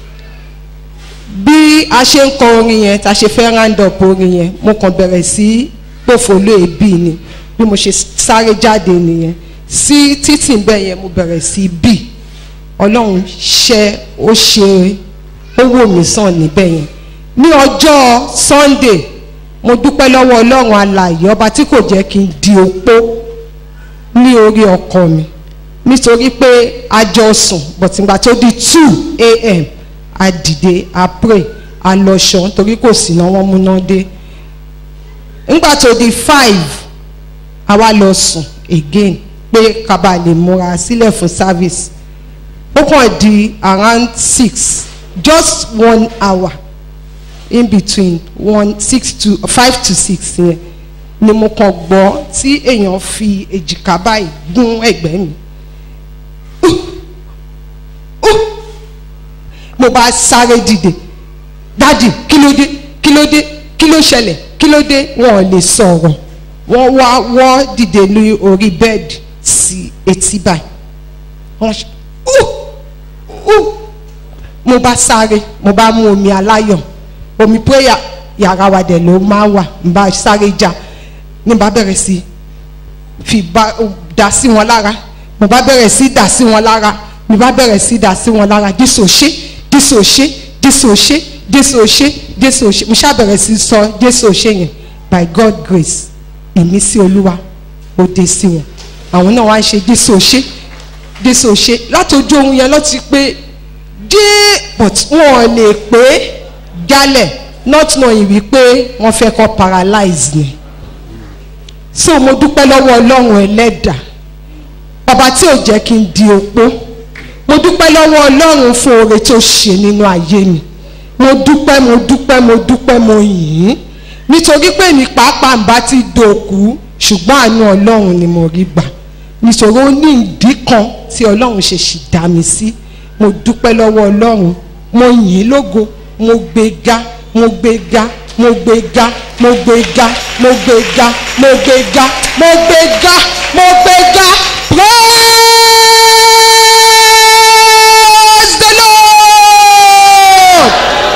bí a ṣe ń kọ orin yẹn tá a ṣe fẹ́ round up orin yẹn mo kàn bẹ̀rẹ̀ sí pòfòló èébì ni bí mo ṣe sáré jáde nìyẹn sí títì bẹ́ẹ̀ yẹn mo bẹ̀rẹ̀ sí bì ọlọ́run ṣẹ́ ó ṣe ó wò mí sàn níbẹ̀ yẹn ní ọjọ́ Sunday mo dúpẹ́ lọ́wọ́ ọlọ́run alààyè ọba tí kò jẹ́ kí n di opó ní orí ọkọ mi nítorí pé a jọ sùn bọ̀tìgbà tó di 2 a.m. a dìde a pray a lọ ṣọ́ nítorí kò sí náà wọ́n múná dé nígbà tó di 5 a wá lọ sùn again pé ká bá lè múra sílẹ̀ fún service ó kàn di around 6 just 1 hour in between 5 to 6 yẹn ni mo kàn gbọ́ tí èèyàn fi èjìká báyìí gún ẹ̀gbẹ́ mi mo bá sáré dìde dádì kí ló dé kí ló dé kí ló ṣẹlẹ̀ kí ló dé wọn ò lè sọ̀rọ̀ wọ́n dìde ní orí bẹ́ẹ̀dì sí etí báyìí mo bá sáré mo bá mú omi aláyọ̀ omi prayer yàrá wa dẹ̀ ló máa wà n bá sáré já ní bá bẹ̀rẹ̀ sí fi dà sí wọn lára mo bá bẹ̀rẹ̀ sí dà sí wọn lára mo bá bẹ̀rẹ̀ sí dà sí wọn lára Jésù ṣe Jésù ṣe Jésù ṣe Jésù ṣe Jésù ṣe mo ṣá bẹ̀rẹ̀ sí sọ Jésù ṣe yẹn by God grace ìmísí Olúwa ó dé sí wọn àwọn náà wá ń ṣe Jésù ṣe Jésù ṣe látọjú ohun yẹn lọ ti pé but wọn ò lè pé jálẹ̀ not knowing wípé wọ́n fẹ́ kọ́ paralyze ni so mo dúpẹ́ lọ́wọ́ Ọlọ́run ẹlẹ́dàá ọba tí ò jẹ́ kí n di opó mo dúpẹ́ lọ́wọ́ Ọlọ́run fún oore tó ṣe nínú ayé mi mo dúpẹ́ mo dúpẹ́ mo dúpẹ́ mo yìn ín nítorí pé ní pàápàá ń bá ti dòkú ṣùgbọ́n àánú Ọlọ́run ni mo rí gbà nítorí ó ní ìdí kan tí Ọlọ́run ṣe sì dá mi sí mo dúpẹ́ lọ́wọ́ Ọlọ́run mo yìn ín lógo mo gbé ga mo gbé ga mo gbé ga mo gbé ga mo gbé ga mo gbé ga mo gbé ga mo gbé ga praise the Lord.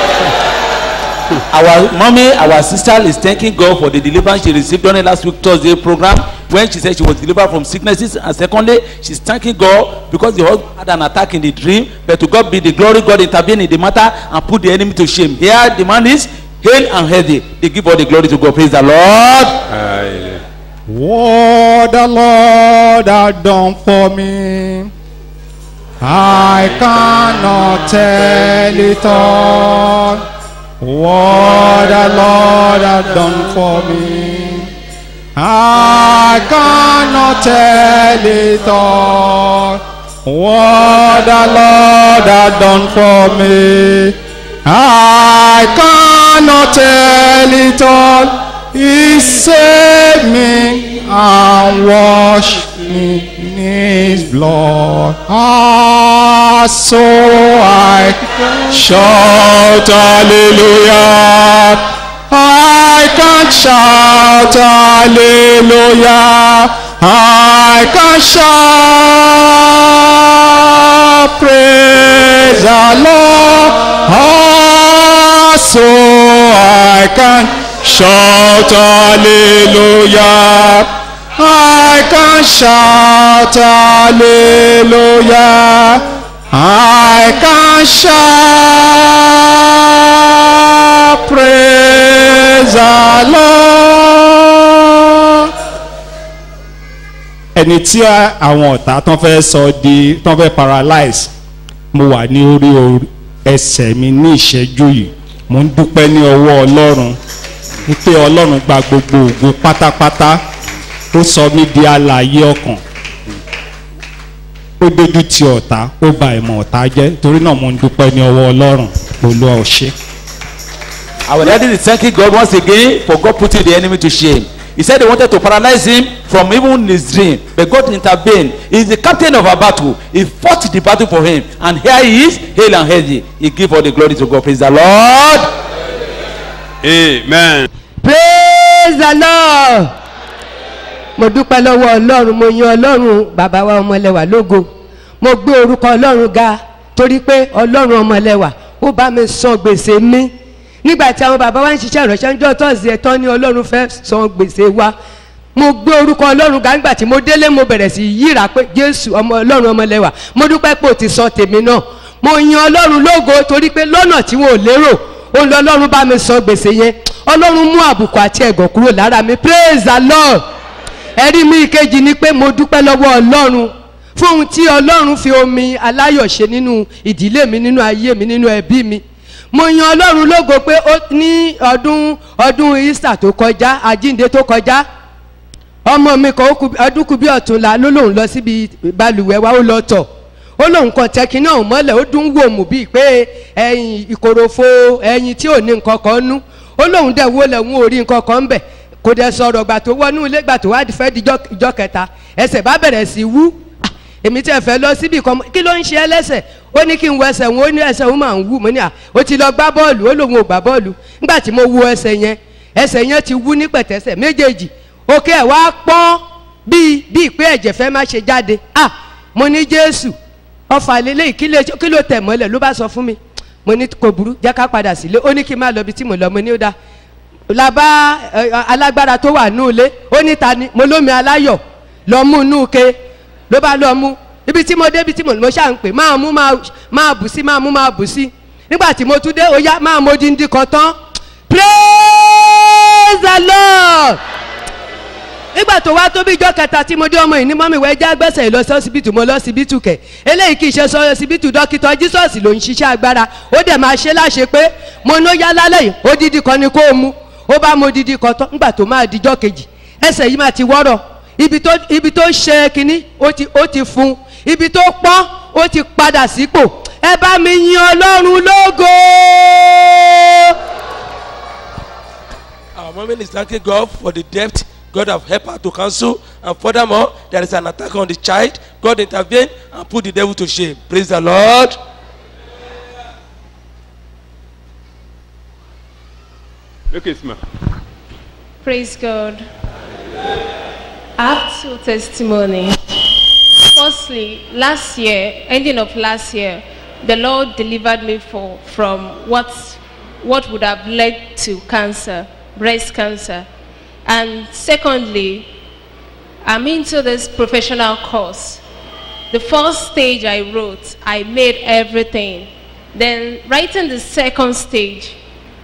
Our mommy, our sister is thanking God for the deliverance she received during last week Thursday program when she said she was delivered from sicknesses, and secondly she's thanking God because the husband had an attack in the dream, but to God be the glory. God intervened in the matter and put the enemy to shame. Here the man is hale and healthy. They give all the glory to God. Praise the Lord. What the Lord has done for me, I cannot tell it all. What the Lord has done for me, I cannot tell it all. What the Lord has done for me, I cannot tell it all. He saved me and washed me in His blood. Ah, so I shout hallelujah. I can shout hallelujah. I can shout praise the Lord. Ah, so I can shout hallelujah. I can shout hallelujah. I can shout praise the Lord. Ẹni tí àwọn ọ̀tá tán fẹ́ sọ di tán fẹ́ paralyze, mo wà ní orí ẹsẹ̀ mi ní ìṣẹ́jú yìí, mo ń dúpẹ́ ní ọwọ́ Ọlọ́run wípé Ọlọ́run gba gbogbo ògo pátápátá, ó sọ mí di alààyè ọkàn, ó dójú ti ọ̀tá, ó ba ìmọ̀ ọ̀tá jẹ́, torí náà mo ń dúpẹ́ ní ọwọ́ Ọlọ́run. Olúwa ó ṣé. Our daddy is thanking God once again for God putting the enemy to shame. He said they wanted to paralyze him from even his dream, but God intervened. He is the captain of our battle. He fought the battle for him, and here he is, hale and healthy. He give all the glory to God. Praise the Lord. Amen. Praise the Lord. Mo dúpẹ́ lọ́wọ́ Ọlọ́run, mo yan Ọlọ́run bàbá wa ọmọlẹ́wà lógo. mo gbé orúkọ ọlọ́run ga torí pé ọlọ́run ọmọlẹ́wà ó bá mi san gbèsè mi nígbà tí àwọn bàbá wa ń ṣiṣẹ́ ìránṣẹ́ ń jọ́ tọ́sí ẹ̀tọ́ ní ọlọ́run fẹ́ san gbèsè wa mo gbé orúkọ ọlọ́run ga nígbà tí mo délé mo bẹ̀rẹ̀ sí yíra pé jésù ọmọ ọlọ́run ọmọlẹ́wà mo dúpẹ́ pé o ti sọ tèmi náà mo yan ọlọ́run lógo torí pé lọ́nà tí wọn ò lérò òun lọ ọlọ́run bá mi san gbèsè yẹn ọlọ́run mú àbùkù àti ẹ̀gàn kúrò lára mi praise the lord ẹ̀rí mi ìkejì ni pé mo dúpẹ́ lọ́wọ́ ọlọ́run fún ohun tí ọlọ́run fi omi aláyọ̀ ṣe nínú ìdílé mi nínú ayé mi nínú ẹbí mi mo yan ọlọ́run lógo pé ní ọdún easter tó kọjá àjíǹde tó kọjá ọmọ mi kan ọdún kù bí ọ̀túnla ló lóun lọ síbi balùwẹ̀ wa ó lọ tọ̀ ó lóun kan tẹ́kí náà mọ́lẹ̀ ó dún wò mú bíi pé ẹyin ìkoròfo ẹyin tí ò ní nǹkan kan nú ó lóun dẹ̀ wo lẹ̀hún orí nǹkan kan ń bẹ̀ kò dẹ̀ sọ̀rọ̀ gbà tó wọnú ilé gbà tó wá fẹ́ di ìjọ kẹta ẹsẹ̀ bá bẹ̀rẹ̀ sí wú èmi tí ẹ fẹ́ lọ síbi kan kí ló ń ṣe ẹlẹ́sẹ̀ ó ní kí n wo ẹsẹ̀ wọn ó ní ẹsẹ̀ wọn máa ń wú mo ní ó ti lọ gbá bọ́ọ̀lù ó lóun ò gbá bọ́ọ̀lù nígbà tí mo wo ẹsẹ̀ yẹn ti wú ní pẹ̀tẹ́sẹ̀ méjèèjì òkè ẹ̀ wá pọ́n bíi pé ẹ̀jẹ̀ fẹ́ má ṣe jáde mo ní jésù ọfà lélẹ́yìí kí ló tẹ̀ mọ́lẹ̀ ló bá sọ fún mi mo ní kò burú jẹ́ ká padà sílé ó ní kí n má lọ ibi tí mo lọ mo ní ó dá làbá alágbára tó wà nù ilé ó ní ta ni mo lómi aláyọ̀ lọ mú inú ke ló bá lọ mú ibi tí mo dé ibi tí mo ṣáà ń pè máa mú máa bù sí máa mú máa bù sí nígbà tí mo tún dé ó yá máa mo díndín kan tán praise the lord nígbà tó wá tó bí ijọ́ kẹta tí mo dé ọmọ yìí ní mọ́mí wẹ́ já gbẹ́sẹ̀ lọ sí ọsibítù mo lọ ọsibítù kẹ̀ eléyìí kì í ṣe sọ ọsibítù dókítà jesus ló ń ṣiṣẹ́ agbára ó dẹ̀ máa ṣe láṣẹ pé mo ní ó yá lálẹ́ yìí ó dídí kan ni kó o mu ó bá mo dídí kan tán nígbà tó máa dijọ́ kejì ẹsẹ̀ yìí máa ti wọ́rọ̀ ibi tó ṣe kínní ó ti fún ibi tó pọ́n ó ti padà sípò ẹ bá mi yin ọlọ́run lógo. Our mom is thanking God for the depth God have helped her to cancel, and furthermore, there is an attack on the child. God intervened and put the devil to shame. Praise the Lord. Okay, Isma. Praise God. I have two testimonies. Firstly, last year, ending of last year, the Lord delivered me from what would have led to cancer, breast cancer. And secondly, I'm into this professional course. The first stage I wrote, I made everything. Then writing the second stage,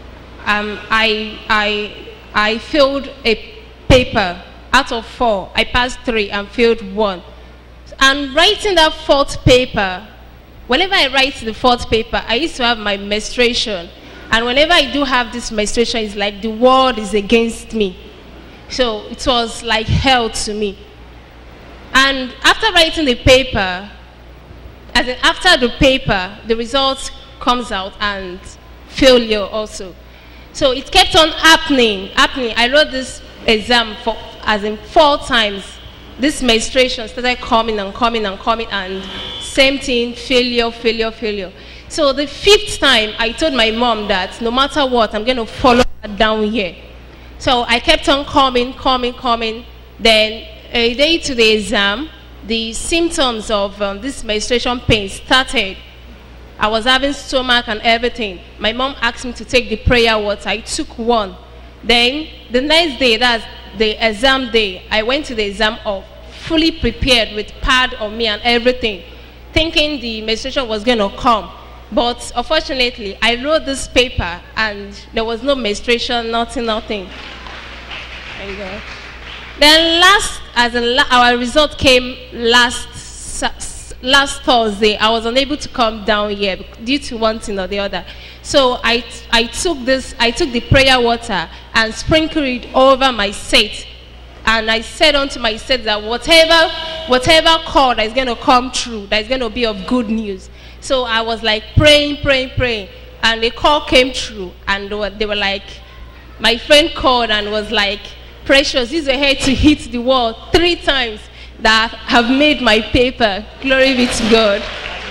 I filled a paper out of 4. I passed 3 and failed 1. And writing that 4th paper, whenever I write the 4th paper, I used to have my menstruation. And whenever I do have this menstruation, it's like the world is against me. So it was like hell to me. And after writing the paper, after the paper, the result comes out and failure also. So it kept on happening. I wrote this exam 4 times. This menstruation started coming and coming and coming, and same thing, failure. So the 5th time, I told my mom that no matter what, I'm going to follow her down here. So I kept on coming. Then a day to the exam, the symptoms of this menstruation pain started. I was having stomach and everything. My mom asked me to take the prayer water. I took 1. Then the next day, that's the exam day, I went to the exam hall, fully prepared with pad on me and everything, thinking the menstruation was going to come. But unfortunately, I wrote this paper and there was no menstruation, nothing. There you go. Then our result came last Thursday. I was unable to come down here due to one thing or the other. So I took the prayer water and sprinkled it over my set. And I said unto my set that whatever call that is going to come true, that is going to be of good news. So I was like praying. And the call came true. And they were like, my friend called and was like, Precious, use your head to hit the wall 3 times that have made my paper. Glory be to God.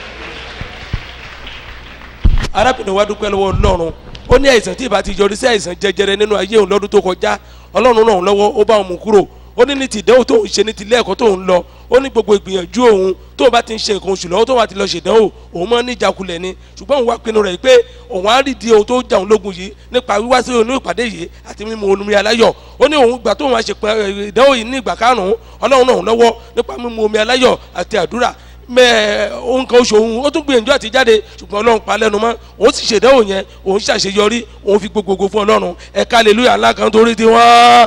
Arábìnrin wa dúpẹ́ lọ́wọ́ Ọlọ́run. Ó ní àìsàn tí ìbá ti yọrí sí àìsàn jẹjẹrẹ nínú ayé òun lọ́dún tó kọjá. Ọlọ́run ràn òun lọ́wọ́, ó bá òun mú kúrò. ó ní ti ìdánwò tóun ṣe ní ti ilé ẹ̀kọ́ tóun lọ ó ní gbogbo ìgbìyànjú òun tóun bá ti ń ṣe nǹkan oṣù lọ́wọ́ tóun bá ti lọ ṣèdánwò òun máa ń ní ìjákulẹ̀ ni ṣùgbọ́n òun wá pinnu rẹ̀ pé òun á rí di ohun tó jà òun lógun yìí nípa wíwá sí inú ìpàdé yìí àti mímu omi aláyọ̀ ó ní òun gbà tóun wá ṣe ìdánwò yìí ní ìgbà karùn-ún ọlọ́run náà òun lọ́wọ́ nípa mímu omi aláyọ̀ àti àdúrà ohun kan oṣù òun ó tún gbìyànjú àti jáde ṣùgbọ́n ọlọ́run pa lẹ́nu mọ́ òun sì ṣèdánwò yẹn òun ṣàṣeyọrí òun fi gbogbogbò fún ọlọ́run ẹ̀ka hallelujah ńlá kan torí ti wọ́n.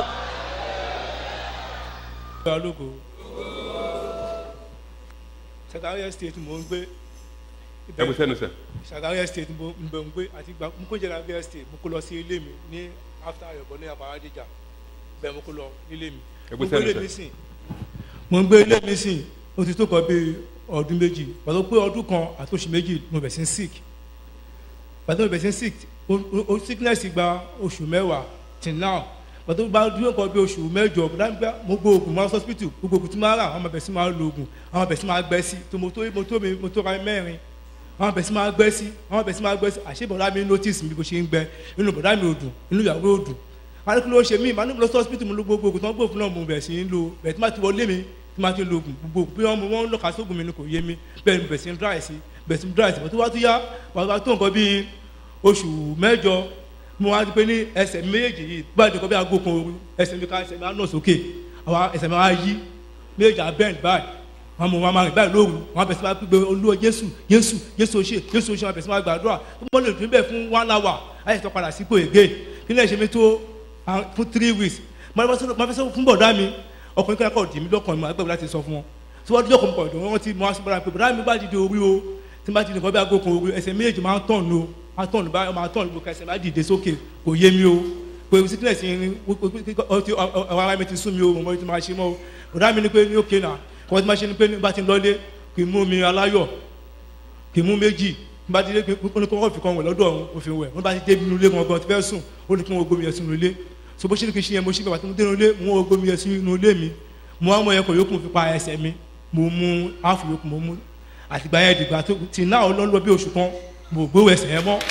Sagaria state mo ń gbé. ẹ bó sẹ́nu sẹ́. Sagaria state mo ń gbé àti gba mo kó jẹ́ Sagaria state mo kó lọ sí ilé mi ní after ayọ̀bọ ní àbáradéjà bẹ́ẹ̀ mo kó lọ ilé mi. ẹ bó sẹ́nu sẹ́. mo ń gbé ilé mi sìn ó ti tó kọ bí ọdún méjì pàtó pé ọdún kan àti oṣù méjì mo bẹ̀ sí sick pàtó mo bẹ̀ sí sick o sickness gba oṣù mẹ́wàá till now pàtó bá dúró kan bí oṣù mẹ́jọ mo gbó oògùn máa hospital gbogbo oògùn tí máa rà àwọn bẹ̀ sí máa lo oògùn àwọn bẹ̀ sí máa gbẹ́ sí tó mo tó ra mẹ́rin àwọn bẹ̀ sí máa gbẹ́ sí àwọn bẹ̀ sí máa gbẹ́ sí àṣé bọ̀dá mi notice mi bó ṣe ń gbẹ inú bọ̀dá mi ò dùn inú ìyàwó ò dùn wọn ní kí ló ṣe mí màá ní lọ sí hospital mo lo gbogbo oògùn tí wọ́n gbó fún náà mo bẹ̀ sí ń lo bẹ̀ tí má ti wọlé mi tí máa ti lo oògùn gbogbo bí wọ́n lọ́ka sóògùn mi ni kò yé mi bẹ́ẹ̀ ni bẹ̀sìn dry sí bọ̀ tó wá tó yá wàá tó nǹkan bíi oṣù mẹ́jọ mo wá di pé ní ẹsẹ̀ méjèèjì yìí gbàdé nǹkan bí aago kan ooru ẹsẹ̀ mi á nà sókè àwọn ẹsẹ̀ mi á yí méjèèjì á bend báyìí wọn mọ wọn máa rìn báyìí lóru wọn bẹ̀sẹ̀ máa gbé olúwa Jésù oṣù wọn bẹ̀sẹ̀ máa gbàdúrà wọn lè dùn bẹ́ẹ̀ fún 1 hour ayé tó padà sípò ègé kí lè ṣe mi tó fún 3 weeks máa fẹ́ sọ fún bọ̀dá mi ọkùnrin kan kọ̀ dì mí lọ́kàn mi àgbẹ̀wò láti sọ fún wọn tí wọ́n dúró kọ̀ mọ̀ ọ̀dọ̀ wọn ti mọ àṣìbọ̀dá pé bọ̀dá mi bá dìde orí o tí bá ti nìkan bí aago kan orí ẹsẹ̀ méjèèjì máa ń tọ̀nù o máa tọ̀nù báyọ̀ máa tọ̀nù gbogbo ẹsẹ̀ máa dìde sókè kò yé mi o pé sickness yẹn ọ̀rọ̀ ara mi ti sún mi o mo ti máa ṣe mọ́ o bọ̀dá mi ní pé ní òkè náà kọ́ ti máa ṣe ní pé bá ti lọ́lé kì í mú mi aláyọ̀ kì í mú méjì bá ti dé ó ní kí wọ́n fi kan wẹ̀ lọ́dọ̀ ọ̀hún òfin wẹ̀ wọ́n bá ti dé inú ilé gangan ti fẹ́ sùn ó ní kí wọ́n gbómi ẹ̀sùn ilé so bó ṣe ní kí n ṣe yẹn mo ṣe gbàgbà tí mo dé inú ilé mo wọ́n gbómi ẹ̀sùn inú ilé mi mo wá mọ ẹ̀kọ́ yòókù fi pa ẹsẹ̀ mi mo mú áàfù yòókù mo mú àtìgbà yẹn dìgbà tó ti náà lọ́lọ́ bí oṣù kan mo gbówó ẹsẹ̀ yẹn mọ́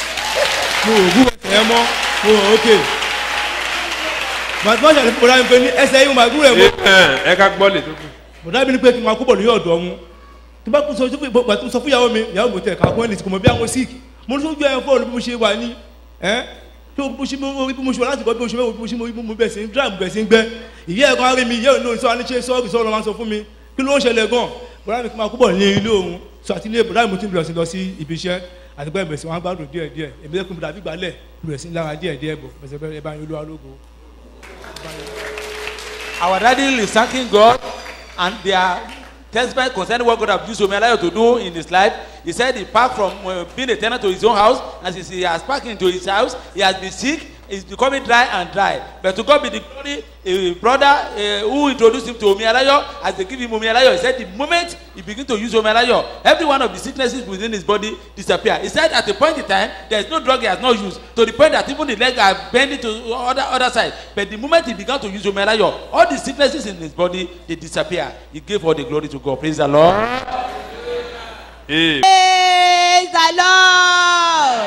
mo wò ókè màtí wọ́n ṣàlùfẹ́ bọ̀dá mi pé ní ẹsẹ̀ yìí mo máa gbúrò ẹ̀ mọ́. ẹ ká gbọ́ lè tó kù. bọ̀dá mi ní pé kí n máa kó bọ̀ lórí ọ̀dọ̀ wọn tí bá sọ fún ìyàwó mi tẹ̀ ká gbọ́n ní ti kò mọ̀ bí àwọn sick mo ní sójú ẹ̀ fọ́ọ̀lù bí mo ṣe wà ní tó bó ṣe mo ṣe wà láti kọ́ bí mo ṣe mẹ́wò bí mo ṣe mo bẹ̀ sí ń dra mo bẹ̀ sí ń gbẹ́ ìyá ẹ̀kan arí mi ìyá ò ní òun sọ aníṣe sọ́ọ̀rì sọ́ọ̀rọ̀ máa ń sọ fún mi kí ló ń ṣẹlẹ̀ gan bọ̀dá mi kí máa kó bọ̀ ní ilé òun sọ àti ilé bọ̀dá mi ti lọ sí ibi iṣẹ́ àti pé bẹ̀rẹ̀ sí wọn gbádùn díẹ̀ díẹ̀ èmi lẹ́kùn bọ̀dá gbígbà lẹ̀ bẹ̀rẹ̀ sí lára díẹ̀ díẹ̀ bọ̀ bẹ̀rẹ̀ bá yín olúwa lógo. Our daddy is thanking God and their testament concerning what God have used Omiyalayo to do in his life. He said he packed from being a tenant to his own house, and since he has packed into his house, he has been sick. He's becoming dry and dry. But to God be the glory, a brother who introduced him to Omiyalayo, as they give him Omiyalayo, he said the moment he begins to use Omiyalayo, every one of the sicknesses within his body disappear. He said at a point in time, there is no drug he has not used, to the point that even the leg are bending to other side. But the moment he began to use Omiyalayo, all the sicknesses in his body, they disappear. He gave all the glory to God. Praise the Lord. Praise the Lord.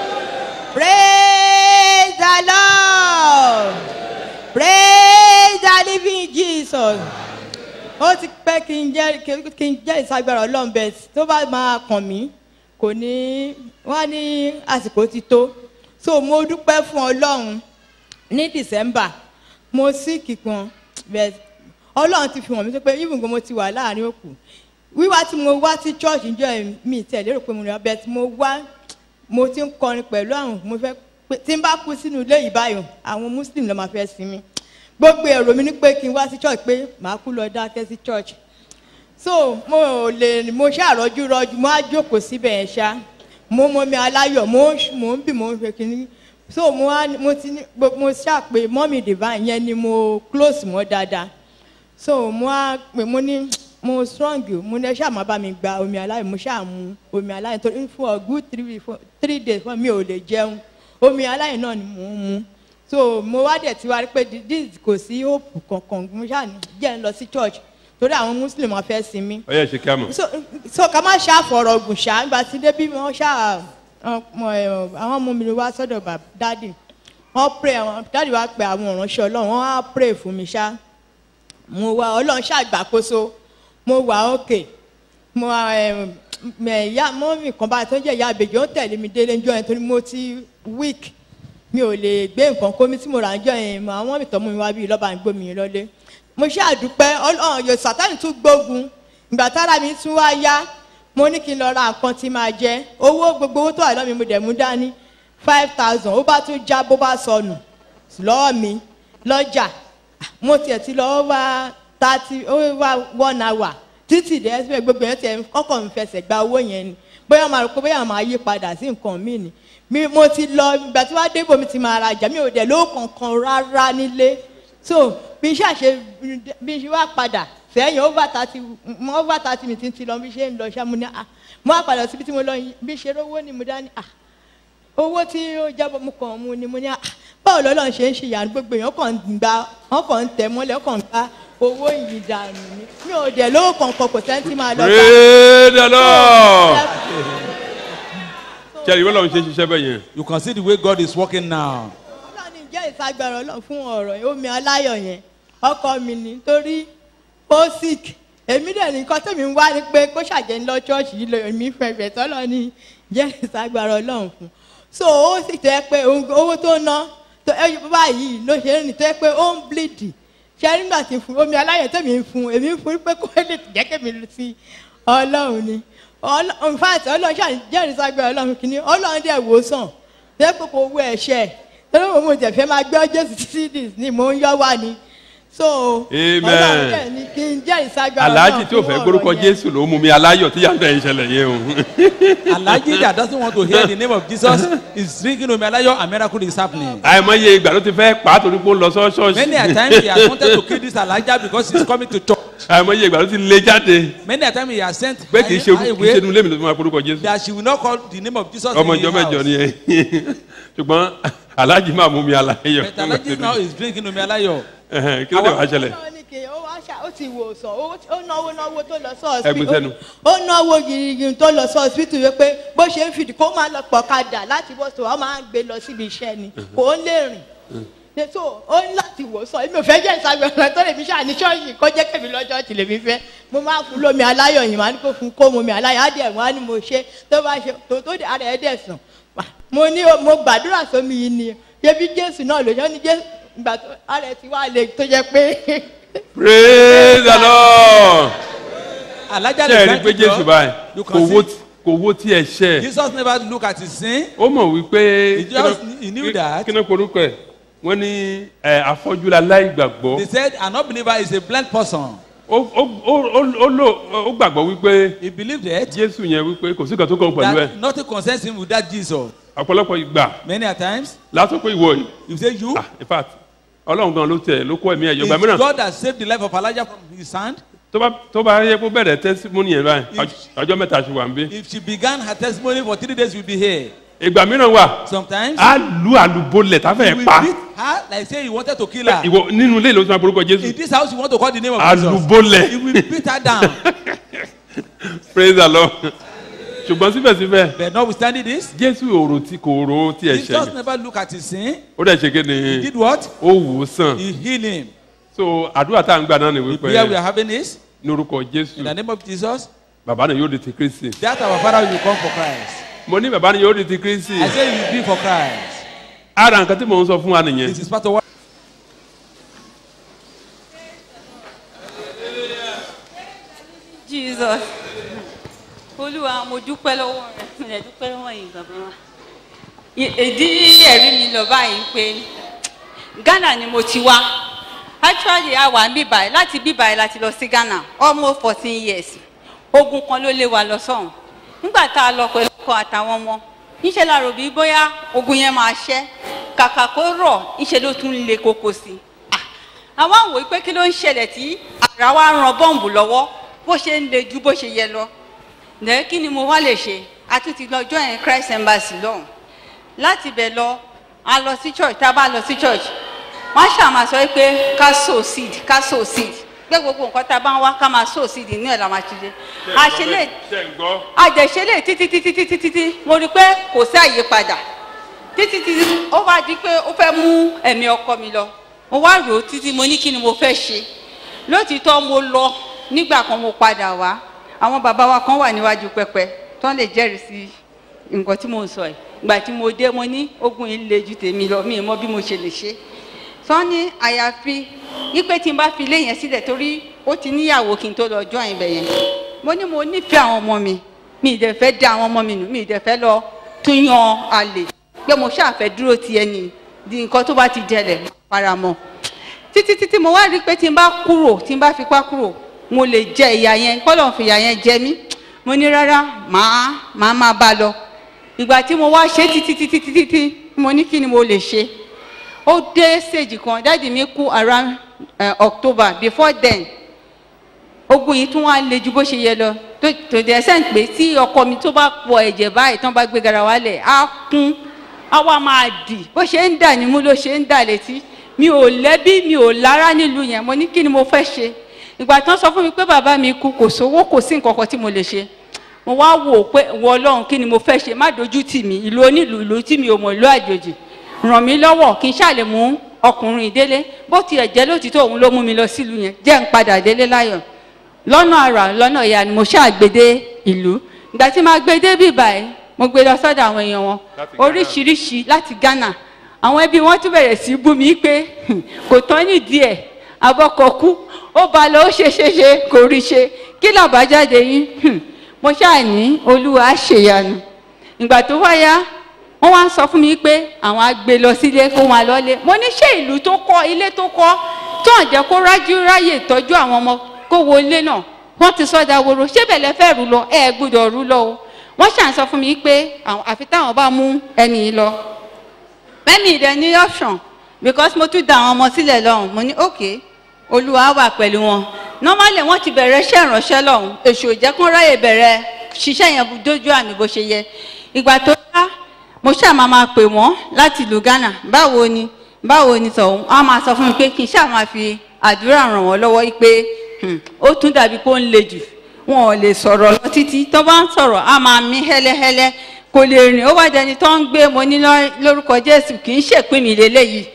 Praise the Lord. Praise the living Jesus. Ó ti pẹ́ kí n jẹ́ ìsagbára Ọlọ́run bẹ́ẹ̀ tó bá máa kàn mí kò ní wọ́n ní àsìkò ti tó. So mo dúpẹ́ fún Ọlọ́run ní December mo sick kan bẹ́ẹ̀ Ọlọ́run ti fi hàn mí pé even mo ti wà láàrin òkú. Wíwá tí mo wá sí church ǹjọ́ mi tẹ̀lé rò pé mo rà bẹ́ẹ̀ tí mo wá mo ti ń kọrin pẹ̀lú àwọn mo fẹ́ tí n bá kú sínú ilé yìí báyìí àwọn muslim ló máa fẹ́ sinmi gbogbo èrò mi ní pé kí n wá sí church pé màá kú lọ dákẹ́ sí church so mo ṣàrọ́jú mo á jókòó síbẹ̀ yẹn ṣá mo mọ mi aláyọ̀ mo ń bì mo ń fẹ́ kínní so mo ṣàpè mọ́mì divine yẹn ni mo close mọ́ dáadáa so mo á pè mo ní mo strong mo ní ṣáà máa bá mi gba omi aláyọ̀ mo ṣáà mu omi aláyọ̀ torí fún a good 3 days fún mi ò lè jẹun omi aláyọ̀ náà ni mo ń mu so mo wá dẹ̀ ti wá rí pé this kò sí hope kankan mo ṣáà ní jẹ́ ń lọ sí church torí àwọn muslim wọn fẹ́ sinmi. ó yẹ ṣe kí a mọ̀. so ká má ṣàfọ̀rọ̀ gùn ṣá nígbà tí débi wọn ṣáà àwọn ọmọ mi wá sọ́dọ̀ dáàdì wọ́n pray àwọn dáàdì wá pe àwọn ìránṣẹ́ Ọlọ́run wọ́n á pray fún mi ṣá mo wá ọlọ́run ṣàgbàkóso mo wà òkè mo ìyá mọ́mì kan bá tó jẹ́ ìyá àbèjì ó tẹ̀lé mi délé ńjọ́ yẹn torí mo ti weak mi ò lè gbé nǹkan kó mi tí mo rà ńjọ́ yẹn mọ àwọn mọ́mì tó mú mi wá bí lọ́ba ń gbó mi lọ́lé mo ṣe àdúpẹ́ ọlọ́run yóò sátánì tún gbógun ìgbà tára mi tún wá yá mo ní kí n lọ ra nǹkan tí máa jẹ gbogbo owó tó wà lọ́mi mo dẹ̀ mú dání 5,000 ó bá tún já bó bá sọnù lọ́wọ́ mi lọ́jà mo tiẹ̀ ti lọ́wọ́ wá 1 hour títí dẹ́ ẹ́sìpẹ́ gbogbo yẹn tiẹ̀ kọ́kọ́ mi fẹsẹ̀ gba owó yẹn ni bóyá máa rò pé bóyá máa yí padà sí nǹkan mi ni mo ti lọ ìgbà tí wàá débò mi ti máa rajà mi ò dẹ̀ lówó kankan rárá nílé so bí ṣe wá padà sẹ́yìn over 30 mi ti lọ bí ṣe ń lọ ṣá mo ní mo wá padà síbi tí mo lọ bí ṣe rówó ni mo dání owó tí ó jábọ̀ mo kàn mú ni mo ní báwo lọ́lọ́run ṣe ń ṣe ìyanu gbogbo èèyàn kàn ń tẹ̀ mọ́lẹ̀ kàn ń gba owó yìí dànù ni mi ò dẹ̀ lówó kankan kò sẹ́ńtì máa lọ bá. Praise the Lord. Ṣé ìwé lọ́run ṣe ṣiṣẹ́ bẹ́ẹ̀ yẹn? You can see the way God is working now. Ọlọ́run jẹ́ ìsagbára Ọlọ́run fún ọ̀rọ̀ yẹn omi aláyọ̀ yẹn ọkọ mi ni torí ó sick èmi dẹ̀ ní nǹkan tẹ̀mí ń wá ni pé kó ṣàjẹ́ ń lọ ṣọ́ọ̀ṣì yìí lọ èmi fẹ̀fẹ̀ tọ́lọ́ ni jẹ́ ìsagbára Ọlọ́run fún so ó sì tẹ́ pé owó tó ná báyìí ló ṣe ń rìn tẹ́ pé ó ń bleed ṣe nígbà tí fún omi aláyọ̀ tẹ̀mí ń fún èmi ń fún pé kó lè jẹ́ kémi lu sí Ọlọ́run ni in fact Ọlọ́run ṣàjẹ́ ìsagbára Ọlọ́run kìíní Ọlọ́run dẹ̀ wò sàn tẹ́ pé kò wọ ẹ̀ṣẹ̀ tọ́lọ́ mo tẹ̀ fẹ́ máa gbé Jésù títí ni mò ń yọ wá ni so Ọlọ́run dẹ̀ ni kí n jẹ́ ìsagbára Ọlọ́run Alhaji tí ò fẹ́ gbórúkọ Jésù ló mú mi aláyọ̀ tí yàtọ̀ ẹ̀ ń ṣẹlẹ̀ yẹn o. Alhaji that doesn't want to hear the name of Jesus is drinking omi aláyọ̀ and miracle is happening. àìmọye ìgbà ló ti fẹ́ pa á torí pé ó lọ ṣọ́ọ̀ṣì. Many a time he has wanted to kill this Alhaja because he is coming to church. àìmọye ìgbà ló ti lé jáde. Many a time he has sent pé kì í ṣe inú lémi ló fi máa gbórúkọ Jésù. that she will not call the name of Jesus ọmọ in his ìjọ mẹ́jọ house. ni ẹ ṣùgbọ́n Alhaji máa mú mi aláyọ̀. But Alhaji now is drinking omi aláyọ̀. kí ló dé wàá ṣẹlẹ̀. ó ti wò sàn ó náwó tó lọ sí Ẹgbẹ́ sẹ́nu. ó náwó girigiri tó lọ sí hospital yẹ pé bó ṣe ń fìdí kó máa lọ pọ̀ kadà láti bọ́ sọ wọ́n máa ń gbé lọ síbi iṣẹ́ ni kò ń lè rìn so ó ní láti wò sàn èmi ò fẹ́ jẹ́ ìsagbẹ̀rẹ̀ tó lè fi ṣáà ní ṣọ́ọ̀ṣì kó jẹ́ kẹ́mi lọ́jọ́ tí lè fi fẹ́ mo máa fún lómi aláyọ̀ yìí máa ní kó fún kó mu mi aláyọ̀ á dẹ̀ wọ́n á ní mo ṣe tó bá ṣe tó dé ara ẹ̀ dẹ̀ sàn mo gbàdúrà sómi yìí ni ṣebí Jésù náà ló ṣe ní Jésù ìgbà tó ara ẹ̀ ti wá le tó jẹ́ pé. Praise the Lord. Alhaja ṣe rí pé Jésù báyìí kò wo tí ẹ ṣe. Jesus never look at his sin. ó mọ̀ wípé he knew that. kí ni korúkọ ẹ̀ wọ́n ní afọ́jú aláìgbàgbọ́. They said an unbeliever is a blind person. ó gbàgbọ́ wípé. He believed that. Jésù yẹn wípé kò sí kan tó kàn pẹ̀lú ẹ̀. that nothing concerns him with that Jesus. ọ̀pọ̀lọpọ̀ ìgbà. many a times. látọ̀ pé ìwọ yìí. you say you. In fact Ọlọ́run gan ló tẹ̀ ló kó ẹ̀mí ẹ̀yọ́ gbà mìíràn. it's God that saved the life of Elijah from his hand. tó bá yẹ kó bẹ̀rẹ̀ testimony yẹn báyìí ọjọ́ mẹ́ta ṣe wà ń bí. if she began her testimony for 3 days we will be here. ìgbà mìíràn wà. sometimes. a lu àlùbọ́lẹ̀ táfẹ́ pa. he will beat her like say he wanted to kill her. ìwọ nínú ilé ìlú tí wọn borúkọ Jésù. in this house you want to call the name of Jesus. àlùbọ́lẹ̀. he will beat her down. Praise the Lord. ṣùgbọ́n síbẹ̀síbẹ̀. but notwithstanding this. Jésù òrò tí kò ro tí ẹ ṣe. Jesus never look at his sin. ó dẹ̀ ṣe kéde. he did what. ó wò ó sàn. he healed him. so àdúrà tá à ń gbà náà ni wípé. here we are having this. ní orúkọ Jésù. in the name of Jesus. bàbá náà yóò di ti Kristi. that our father will come for Christ. mo ní bàbá náà yóò di ti Kristi. I say you will be for Christ. ara nǹkan tí mò ń sọ fún wa nìyẹn. this is part of what. Jesus. Olúwa mo dúpẹ́ lọ́wọ́ rẹ̀ mo lè dúpẹ́ lọ́wọ́ yìí bàbá wa. Ìdí ẹ̀rí mi lọ báyìí pé Ghana ni mo ti wá. Actually a wà ní bíbáyìí láti bíbáyìí láti lọ sí Ghana almost 14 years. Ogun kan ló lé wa lọ sọ́hùn. Nígbà tá a lọ pẹ̀lú ọkọ àtàwọn ọmọ, níṣẹ́ la rò bí bóyá ogun yẹn máa ṣẹ́. Kàkà kó rọ̀, níṣẹ́ ló tún le koko sí. Àwọn àwòrán pé kí ló ń ṣẹlẹ̀ tí àrà wa ran bọ́ǹbù lọ́wọ́ bó ṣe ń le ju bó ṣe yẹ lọ. Ǹjẹ́ kí ni mo wá lè ṣe? A tún ti lọ join Christ Embassy lọ́hùn. Láti bẹ̀ lọ, a lọ sí church, tá a bá lọ sí church. Wọ́n ṣàmà sọ pé ká sow seed, ká sow seed. Pé gbogbo nǹkan tá a bá ń wá ká máa sow seed inú ẹ̀ la máa ti dé. Àjẹṣẹ́lẹ̀ títí mo rí pé kò sí àyípadà. Títí ó wá di pé ó fẹ́ mú ẹ̀mí ọkọ mi lọ. Mo wá rò ó títí mo ní kí ni mo fẹ́ ṣe. lótìítọ́ mo lọ nígbà kan mo padà wá àwọn bàbá wa kan wà níwájú pẹpẹ tó lè jẹ́rìí sí nǹkan tí mo ń sọ yìí ìgbà tí mo dé mo ní ogun yìí le ju tèmi lọ mi ì mọ bí mo ṣe lè ṣe sọ ní àyàfi wípé tí n bá fi ilé yẹn sílẹ̀ torí ó ti níyàwó kí n tó lọ join ibẹ̀ yẹn mo ní mo nífẹ̀ẹ́ àwọn ọmọ mi mi ì dẹ̀ fẹ́ dá àwọn ọmọ mi nù mi ì dẹ̀ fẹ́ lọ tún yan àlè pé mo ṣàfẹ́ dúró ti ẹni di nǹkan tó bá ti jẹlẹ̀ faramọ́ títí mo wá rí pé tí n bá kúrò tí n bá fipá kúrò mo lè jẹ ìyà yẹn kọ́lọ̀ fi ìyà yẹn jẹ mí mo ní rárá màá máa bá lọ ìgbà tí mo wá ṣe títí mo ní kí ni mo lè ṣe ó dé stage kan dáàdi mi kú around October before then ogun yìí tún wá le ju bó ṣe yẹ lọ tó dẹ̀ sẹ́ǹ pé tí ọkọ mi tó bá pọ̀ ẹ̀jẹ̀ báyìí tán bá gbé garawa lẹ̀ á kún á wá máa dì bó ṣe ń dà nímú ló ṣe ń dà létí mi ò lẹ́bí mi ò lára nílùú yẹn mo ní kí ni mo fẹ́ ṣe ìgbà tán sọ fún mi pé bàbá mi kú kò sówó kò sí nǹkan kan tí mo lè ṣe mo wá wò ó pé wọ ọlọ́run kí ni mo fẹ́ ṣe má dojú tì mí ìlú onílùú ìlú tí mi ò mọ̀ ìlú àjòjì ràn mí lọ́wọ́ kí n ṣàlè mú ọkùnrin délé bó tiẹ̀ jẹ́ lótìtọ́ òun ló mú mi lọ sílùú yẹn jẹ́ ń padà délé láyọ̀ lọ́nà àrà lọ́nà ìyá ni mo ṣàgbédé ìlú ìgbà tí máa gbédé bí báyìí mo gbé lọ sọ́dọ̀ àwọn èèyàn wọn oríṣiríṣi láti Ghana àwọn ẹbí wọn tún bẹ̀rẹ̀ sí bú mi pé kò tán nídìí ẹ̀ abọ́kọ̀ kú ó ba lọ ó ṣe kò rí ṣe kí làbájáde yín mo ṣáà ní olúwa ṣèyanu ìgbà tó wáyá wọ́n wá ń sọ fún mi pé àwọn á gbé lọ sílé kó wọn lọ́lé mo ní ṣé ìlú tó kọ́ ilé tó kọ́ tó ń jẹ́ kó ráyè tọ́jú àwọn ọmọ kó wo ilé náà wọ́n ti sọ́dà woro ṣé bẹ̀lẹ̀ fẹ́ rú lọ ẹ gbọ́dọ̀ rú lọ o wọ́n ṣàn sọ fún mi pé àfi táwọn bá mú ẹni yìí lọ mẹ́mí ìdẹ ní option because mo tún da àwọn ọmọ sílẹ̀ lọ́hùn mo ní ok olúwa wà pẹ̀lú wọn normally wọ́n ti bẹ̀rẹ̀ iṣẹ́ ìránṣẹ́ lọ́hùn èṣù ìjẹ́ kán ráyè bẹ̀rẹ̀ ṣiṣẹ́ yẹn dójú àmì bó ṣe yẹ ìgbà tó yá mo ṣáà máa pè wọ́n láti ìlú Ghana báwo ni sọ̀hún wọ́n máa sọ fún mi pé kí n ṣáà máa fi àdúrà ràn wọ́n lọ́wọ́ pé ó tún dàbí pé ó ń le jù wọn ò lè sọ̀rọ̀ lọ títí tó bá ń sọ̀rọ̀ á máa mí hẹ́lẹ́hẹ́lẹ́ kò lè rìn ó wá dẹni tó ń gbé mo ní lórúkọ Jésù kì í ṣèpín mi lélẹ́yìí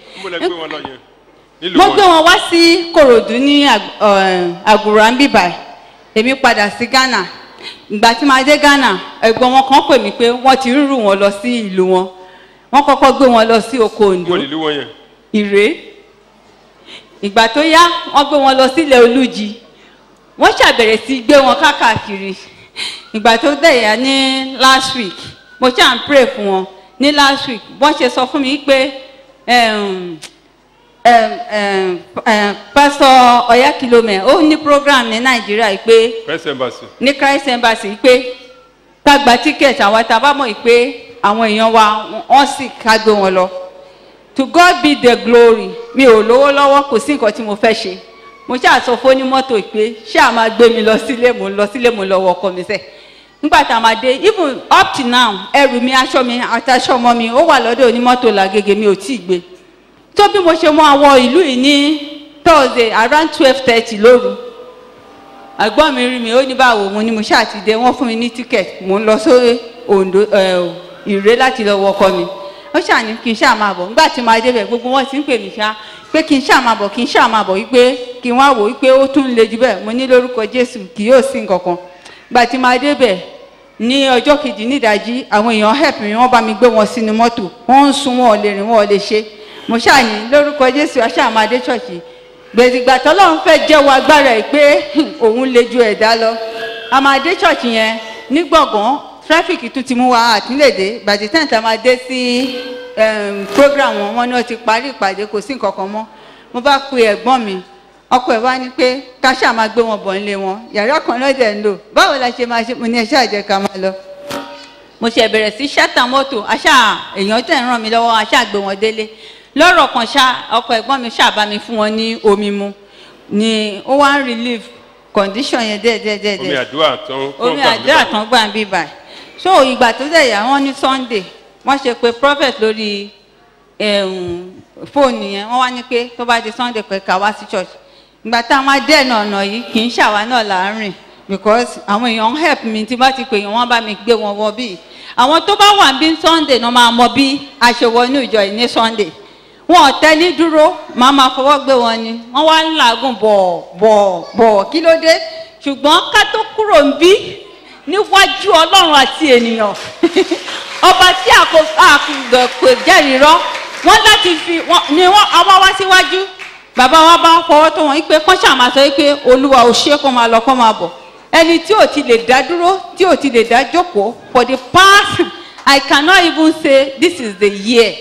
mo gbé wọn wá sí Kòròdú ní àgùrà ń bíbà èmi padà sí Ghana ìgbà tí màá dé Ghana ẹ̀gbọ́n wọn kan pè mí pé wọ́n ti rúrù wọn lọ sí ìlú wọn wọ́n kọ́kọ́ gbé wọn lọ sí oko Oǹdó Ìré ìgbà tó yá wọ́n gbé wọn lọ sílẹ̀ Olújì wọ́n ṣàbẹ̀rẹ̀ sí gbé wọn káàkiri ìgbà tó dẹ̀yà ní last week mo ṣáà ń pray fún wọn ní last week wọ́n ṣe sọ fún mi pé Pastor Oyakilome ó ní program ní Nàìjíríà pé ní Christ Embassy pé ká gba ticket àwọn tá a bá mọ̀ pé àwọn èèyàn wa wọ́n sì ká gbé wọn lọ to God be the glory mi ò lówó lọ́wọ́ kò sí nǹkan tí mo fẹ́ ṣe mo ṣáà sọ fún onímọ́tò pé ṣáà máa gbé mi lọ sílé mo lọ wọ ọkọ mi sẹ́ nígbà tá a máa dé even up to now ẹrù mi aṣọ mi àtàṣọ ọmọ mi ó wà lọ́dọ̀ onímọ́tò làgègè mi ò tí ì gbé tó bí mo ṣe mọ àwọn ìlú yìí ní Thursday around 12:30 lóru àgbọ́n mi rí mi ó ní báwo mo ní mo ṣáà ti dé wọ́n fún mi ní ticket mo ń lọ sí Oǹdó Ìré láti lọ wọ ọkọ mi ó ṣáà ní kí n ṣáà máa bọ̀ nígbà tí máa débẹ̀ gbogbo wọn ti ń pè mí ṣá pé kí n ṣáà máa bọ̀ wípé kí n wá wò wípé ó tún le jù bẹ́ẹ̀ mo ní lórúkọ Jésù kì yóò sí nǹkan kan gbà tí máa débẹ̀ ní ọjọ́ kejì nídàájí àwọn èèyàn help mi wọ́n bá mi gbé wọn sínú mọ́tò wọ́n ń sun wọn ò lè rìn wọn ò lè ṣe mo ṣáà ní lórúkọ Jésù aṣáà máa dé ṣọ́ọ̀ṣì gbèsìgbà tọ́lọ́run fẹ́ jẹ́wọ́ agbára ẹ̀ pé òun le ju ẹ̀dá lọ a máa dé ṣọ́ọ̀ṣì yẹn ní gbọ̀ngàn tráfíkì tún ti mú wa àtúndèdè bàtí tẹ́ǹtà máa dé sí program wọn ní wọ́n ti parí ìpàdé kò sí nǹkan kan mọ́ mo bá pe ẹ̀gbọ́n mi ọkọ ẹ̀ wá ní pé ká ṣáà máa gbé wọn bọ̀ nílé wọn yàrá kan lọ́dẹ̀ ń lò báwo la ṣe máa ṣe mo ní ẹ ṣáà jẹ́ ká máa lọ mo ṣe bẹ̀rẹ̀ sí ṣátà mọ́tò àṣà èèyàn tẹ̀ ń ràn mí lọ́wọ́ àṣà gbé wọn délé lọ́rọ̀ kan ṣá ọkọ ẹ̀gbọ́n mi ṣáà bá mi fún wọn ní omi mu ni ó wá ń relieve condition yẹn dẹ́ẹ̀dẹ́ẹ̀dẹ́ omi àdúrà tán gbà ń bí báyìí so ìgbà tó dẹ̀ yà wọ́n ní Sunday wọ́n ṣe pé prophet lórí fóònù yẹn wọ́n wá ní pé tó bá di Sunday pé ká wá sí church ìgbà tá a máa dẹ́ẹ̀nà ọ̀nà yìí kì í ṣàwa náà là ń rìn because àwọn èèyàn help mi tí bá ti pè yàn wọ́n bá mi gbé wọn wọ bíi àwọn tó bá wà bí Sunday náà máa mọ bí a ṣe wọ inú ìjọ yìí ní Sunday wọn ò tẹ́lí dúró màá máa fọwọ́ gbé wọn ni wọ́n wá ń làágùn bọ̀ kí ló dé ṣùgbọ́n ká tó kúrò ń bí níwájú ọlọ́run àti ènìyàn ọba tí àkùgbọ̀ jẹ́rìí rọ́ wọ́n láti fi ni wọ́n ọmọ wá síwájú bàbá wa bá ń fọwọ́ tó wọn pé kán ṣàmà sọ pé olúwa ò ṣe kó máa lọ kó máa bọ̀ ẹni tí ò ti lè dá dúró tí ò ti lè dá jókòó for the past I cannot even say this is the year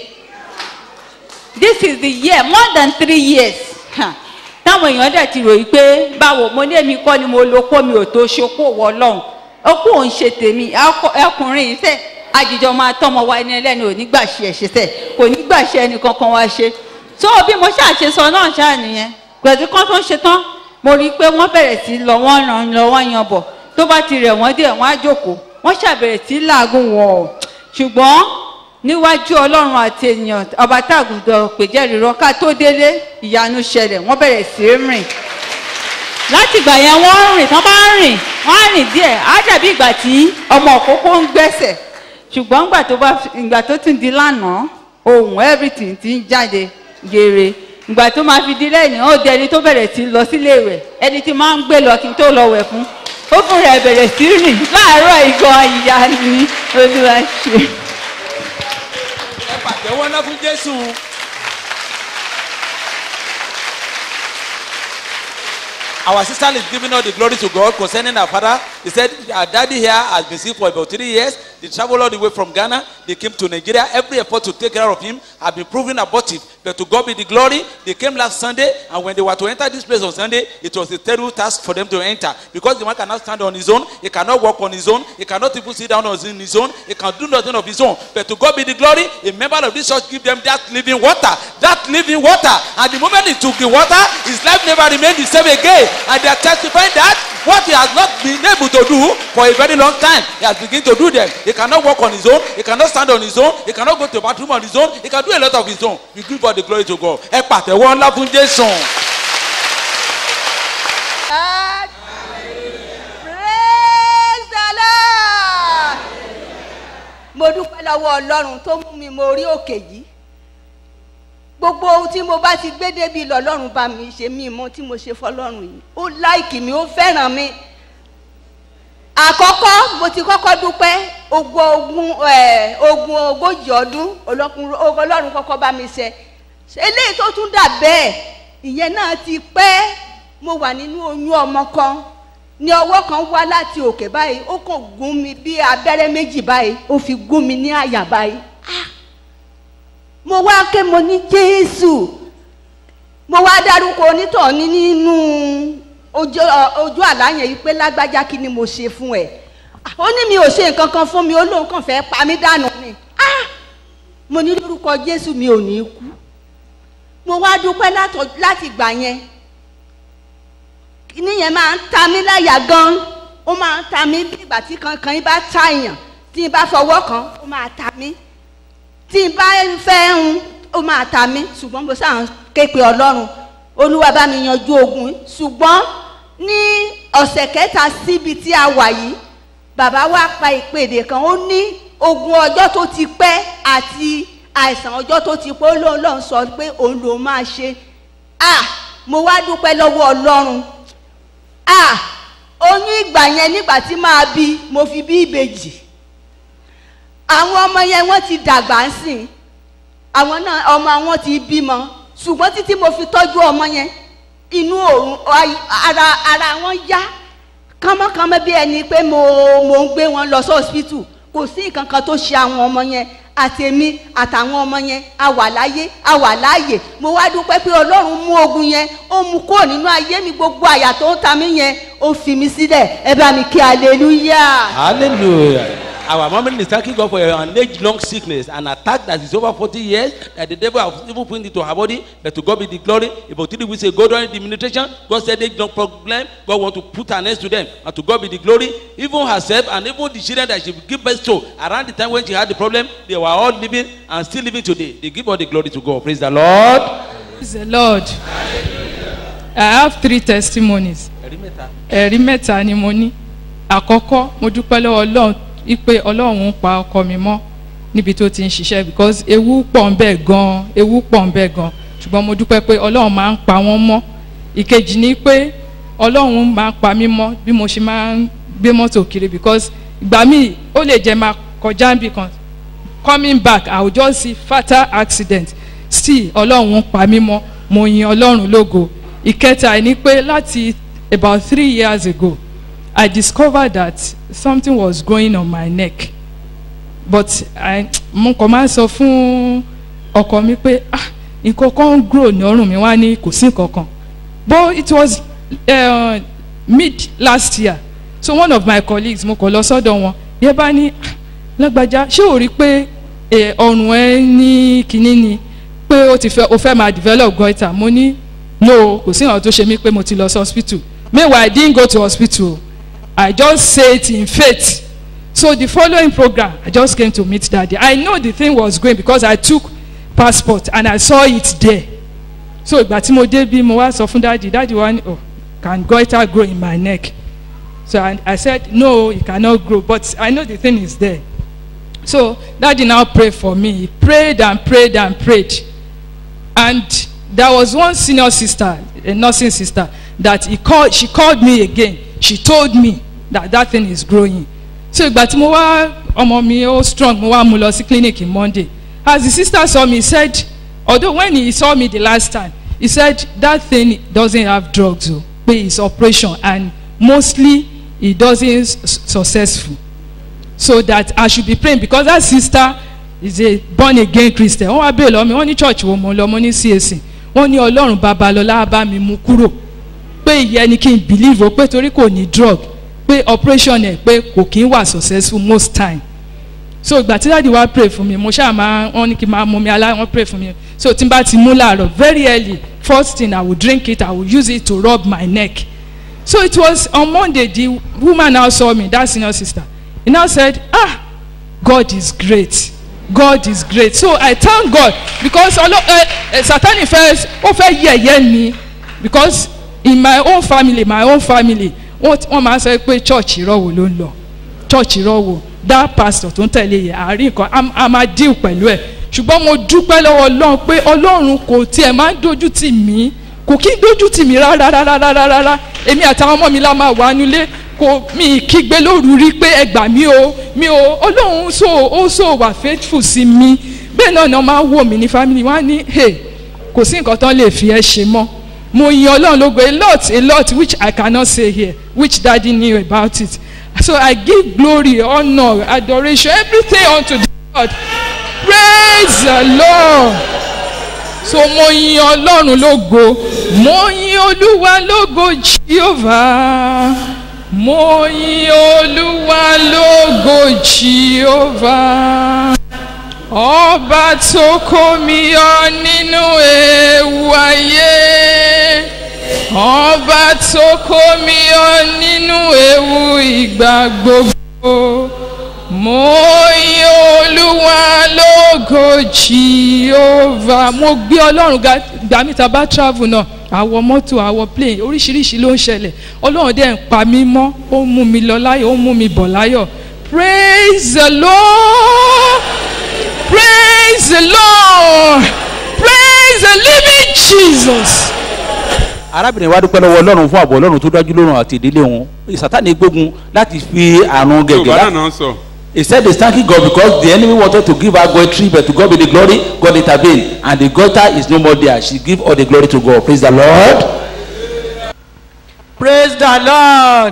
more than 3 years táwọn èèyàn dẹ̀ ti ròyìn pé báwo mo ní èmi kọ́ ni mo lo kó mi ò tó ṣokó wọ ọlọ́run okó òun ṣe tèmi ọkùnrin yìí sẹ́ àjìjọ máa tọ́mọ wa ẹni ẹlẹ́ni ò ní gbà ṣe ẹ̀ ṣe sẹ́ kò ní gbà ṣe ẹnì kankan wá ṣe tó bí mo ṣàṣe sọ náà ṣáà nìyẹn pẹ̀lú kan tó ń ṣe tán mo rí i pé wọ́n bẹ̀rẹ̀ sí lọ wọ́n ràn lọ wọ́n yan bọ̀ tó bá ti rẹ̀ wọ́n díẹ̀ wọ́n á jókòó wọ́n ṣàbẹ̀rẹ̀ sí làágùn wọn ṣùgbọ́n níwájú ọlọ́run àti ènìyàn ọba táàgùdọ̀ pèjẹ́ rírọ́ ká tó délé ìyanu ṣẹlẹ̀ wọ́n bẹ̀rẹ̀ sí rìn láti ìgbà yẹn wọ́n rìn tán bá rìn wọ́n á rìn díẹ̀ á dàbí ìgbà tí ọmọ òkókó ń gbẹ́sẹ̀ ṣùgbọ́n ìgbà tó tún di lánàá ohun everything ti ń jáde gèrè ìgbà tó máa fi di lẹ́yìn ó di ẹni tó bẹ̀rẹ̀ sí lọ sílé rẹ̀ ẹni tí máa ń gbé lọ kí n tó lọ wẹ̀ fún ó fún rẹ̀ bẹ̀rẹ̀ sí rìn láàárọ̀ ìgan ìyá ni olúwa ṣe. ẹ pàtẹ́wọ́ ná fún jésù. Our sister is giving all the glory to God concerning our father. He said, our daddy here has been sick for about 3 years. They traveled all the way from Ghana. They came to Nigeria. Every effort to take care of him have been proven abortive. But to God be the glory. They came last Sunday, and when they were to enter this place on Sunday, it was a terrible task for them to enter. Because the man cannot stand on his own. He cannot walk on his own. He cannot even sit down on his own. He can do nothing of his own. But to God be the glory. A member of this church give them that living water. That living water. And the moment he took the water, his life never remained the same again. And they are testifying that what he has not been able to do for a very long time, he has begun to do them. He cannot walk on his own. He cannot stand on his own. He cannot go to the bathroom on his own. He can do a lot of his own. We give all the glory to God. Ẹ pàtẹ́wọ́ ńlá fún Jésù. Praise the Lord. Mo dúpẹ́ lọ́wọ́ Ọlọ́run tó mú mi mo rí òkè yìí. Gbogbo ohun tí mo bá ti gbé débi lọ́lọ́run bá mi ṣe mí mọ́ tí mo ṣe fọlọ́run yìí. Ó láìkì mi, ó fẹ́ràn mi. Àkọ́kọ́ mo ti kọ́kọ́ dúpẹ́ ogun ogójì ọdún Ọlọ́run kọ́kọ́ bá mi ṣe. Eléyìí tó tún dà bẹ́ẹ̀ ìyẹn náà ti pẹ́ mo wà nínú oyún ọmọ kan ní ọwọ́ kan wá láti òkè báyìí ó kàn gún mi bí abẹ́rẹ́ méjì báyìí ó fi gún mi ní àyà báyìí. Mo wá ké mo ní Jésù mo wá dárúkọ onítọ̀ ní nínú ojú àlá yẹn yìí pé lágbájá kí ni mo ṣe fún ẹ ó ní mi ò ṣe nǹkan kan fún mi ó lóun kàn fẹ́ pa mí dànù ni mo ní lórúkọ Jésù mi ò ní kú mo wá dúpẹ́ láti gbà yẹn kíní yẹn máa ń ta mí láyà gan ó máa ń ta mí bí ìgbà tí kankan yín bá ta èèyàn tí n bá fọwọ́ kan ó máa ta mí tí n bá fẹ́ ń ó máa ta mí ṣùgbọ́n mo sáà ń ké pe Ọlọ́run Olúwa bá mi yanjú ogun ṣùgbọ́n ní ọ̀sẹ̀ kẹta síbi tí a wà yìí bàbá wa pa ìpèdè kan ó ní ogun ọjọ́ tó ti pẹ́ àti àìsàn ọjọ́ tó ti pẹ́ Ọlọ́run sọ pé òun ló máa ṣe mo wá dúpẹ́ lọ́wọ́ Ọlọ́run oyún ìgbà yẹn nígbà tí máa bí mo fi bí ìbejì àwọn ọmọ yẹn wọ́n ti dàgbà ń sìn àwọn náà ọmọ wọn ti bímọ ṣùgbọ́n títí mo fi tọ́jú ọmọ yẹn inú òun ara wọn yá kánmọ́kánmọ́ bí ẹni pé mo ń gbé wọn lọ sí hospital kò sí nǹkan kan tó ṣe àwọn ọmọ yẹn àtèmi àtàwọn ọmọ yẹn a wà láyé a wà láàyè mo wá dúpẹ́ pé Ọlọ́run mú ogun yẹn ó mú kúrò nínú ayé mi gbogbo àyà tó ń ta mí yẹn ó fi mi sílẹ̀ ẹ bá mi kí hallelujah. Hallelujah. Our mom is thanking God for an age-long sickness, an attack that is over 40 years, that the devil has even put into her body, but to God be the glory. About 3 weeks ago during the administration, God said age-long problem, God want to put an end to them, and to God be the glory. Even herself and even the children that she gave birth to, around the time when she had the problem, they were all living and still living today. They give all the glory to God. Praise the Lord. Praise the Lord. I have 3 testimonies. Ẹ̀rí mẹ́ta ni mo ní. Àkọ́kọ́, mo dúpẹ́ lọ́wọ́ Ọlọ́run ipe Ọlọ́run pa ọkọ mi mọ́ níbi tó ti ń ṣiṣẹ́ because ewu pọ̀ ń bẹ̀ gan ewu pọ̀ ń bẹ̀ gan ṣùgbọ́n mo dúpẹ́ pé ọlọ́run máa ń pa wọ́n mọ́ ìkejì ni pé ọlọ́run máa ń pa mí mọ́ bí mo ṣe máa ń gbé mọ́tò kiri because ìgbà míì ó lè jẹ́ máa kọjá níbi kan coming back I will just see fatal accident still ọlọ́run ń pa mí mọ́ mo yin ọlọ́run lógo ìkẹta ni pé láti about 3 years ago I discovered that something was growing on my neck but mo kàn máa sọ fún ọkọ mi pé nǹkan kan ń grow ní ọrùn mi wá ní kò sí nǹkan kan but it was mid last year so one of my colleagues mo kàn lọ sọ́dọ̀ wọn yẹ bá ní lágbájá ṣé o rí pé ọrùn ẹ ní kinní ni pé o fẹ́ máa develop goiter mo ní no kò sí nǹkan tó ṣe mí pé mo ti lọ sí hospital meanwhile I didn't go to hospital I just say it in faith so the following program I just came to meet daddy I know the thing was going because I took passport and I saw it there so ìgbà tí mo dé bí mo wá sọ fún daddy wa ní can goiter grow in my neck so I said no it cannot grow but I know the thing is there so daddy now prayed for me he prayed and prayed and prayed and there was one senior sister a nursing sister that she called me again she told me that thing is growing so ìgbà tí mo wá ọmọ mi ó strong mo wá mú lọ sí clinic in Monday as the sister saw me he said although when he saw me the last time he said that thing doesn't have drugs o but it's operation and mostly it doesn't successful so that I should be praying because that sister is a born again Christian wọ́n wá bẹ́ẹ̀ lọ mi wọ́n ní church wo mo lọ mo ní CAC wọ́n ní Ọlọ́run Babalọ́lá bá mi mú kúrò pé ìyẹn ni kí n believe o pé torí kò ní drug pé operation ẹ̀ pé kò kí ń wà successful most time so ìgbà tí dáàdi wá pray fún mi mo ṣáà máa wọ́n ní kí n máa mú mi wọ́n pray fún mi so tí n bá ti mú láàárọ̀ very early first thing I will drink it I will use it to rub my neck so it was on Monday the woman now saw me that senior sister he now said God is great God is great so I thank God because Satan first ó fẹ́ yẹ̀yẹ́ mi because in my own family wọ́n máa sọ pé church ìrọ̀wò ló ń lọ church ìrọ̀wò that pastor tó ń tẹ̀lé yẹ àárín nǹkan a máa deal pẹ̀lú ẹ̀ ṣùgbọ́n mo dúpẹ́ lọ́wọ́ Ọlọ́run pé Ọlọ́run kò tiẹ̀ máa ń dojú tì mí kò kí ń dojú tì mí rárá èmi àtàwọn ọmọ mi la máa wà nílé kò mi kígbe lóru rí pé ẹ gbà mí o Ọlọ́run so wà faithful sí mi bẹ́ẹ̀ náà ni wọ́n máa wò mí ní family wọ́n á ní kò sí nǹkan tán lè fi ẹ́ ṣe mọ́ mo yin Ọlọ́run lógo a lot which I cannot say here which daddy knew about it so I give glory honour adoration everything unto the Lord praise the Lord so mo yin Ọlọ́run lógo mo yin Olúwa lógo Jehovah mo yin Olúwa lógo Jehovah ọba tó kó mi yọ nínú ewu ayé ọba tó kó mi yọ nínú ewu ìgbà gbogbo mo yin Olúwa lógo Jehovah mo gbé Ọlọ́run gbà mí tá bá travel náà àwọ mọ́tò àwọ plane oríṣiríṣi ló ń ṣẹlẹ̀ Ọlọ́run dẹ̀ ń pa mí mọ́ ó mú mi lọ láyọ̀ ó mú mi bọ̀ láyọ̀ praise the Lord. Praise the Lord. Praise the living Jesus. arábìnrin wa dúpẹ́ lọ́wọ́ Ọlọ́run fún ààbò Ọlọ́run tó dájú lọ́rùn àti ìdílé wọn Sátánì gbógun láti fi àrùn gẹ̀gẹ̀ he said he's thanking God because the enemy wanted to give her goitry but to God be the glory God intervened and the goiter is no more there she give all the glory to God praise the Lord. Praise the Lord.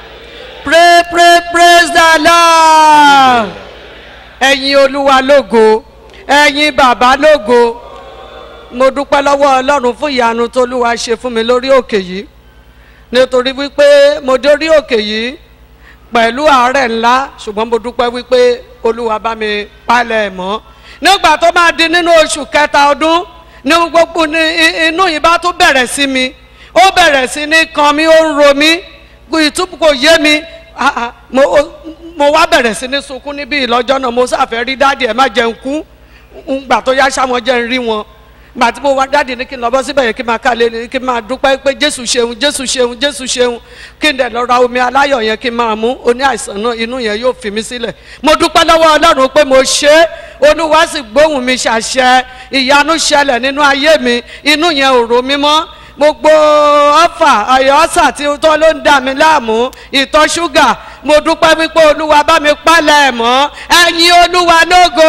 Praise the Lord. Ẹ̀yin Olúwa lógo ẹ̀yin bàbá lógo mo dúpẹ́ lọ́wọ́ Ọlọ́run fún ìyanu tó Olúwa ṣe fún mi lórí òkè yìí nítorí wípé mo dé orí òkè yìí pẹ̀lú àárẹ̀ ńlá ṣùgbọ́n mo dúpẹ́ wípé Olúwa bá mi palẹ̀ mọ́ nígbà tó máa di nínú oṣù kẹta ọdún ní gbogbo inú yìí bá tún bẹ̀rẹ̀ sí mi ó bẹ̀rẹ̀ sí ní kan mi ó ń ro mi ìtúbù kò yé mi mo wá bẹ̀rẹ̀ sí ní sunkún níbí ìlọ́jọ́ náà mo sáfẹ́ rí dáàdì ẹ̀ má jẹun kú ngbà tó yá sáwọn jẹ́ ń rí wọn gbà tí mo wá jáde ní kí n lọ bọ́ síbẹ̀ yẹn kí n máa kálé ní kí n máa dúpẹ́ pé jésù ṣeun jésù ṣeun jésù ṣeun kí n dẹ̀ lọ ra omi aláyọ̀ yẹn kí n máa mú oní àìsàn náà inú yẹn yóò fi mí sílẹ̀ mo dúpẹ́ lọ́wọ́ ọlọ́run pé mo ṣe é olúwa sì gbóhùn mi ṣàṣẹ ìyanu ṣẹlẹ̀ nínú ayé mi inú yẹn ò ro mí mọ́ gbogbo ọfà ọ̀yọ́sà tí tó ló ń dà mí láàmú ìtọ̀ ṣúgà mo dúpẹ́ wípé olúwa bá mi pálẹ̀ mọ́ ẹ̀yin olúwa lógo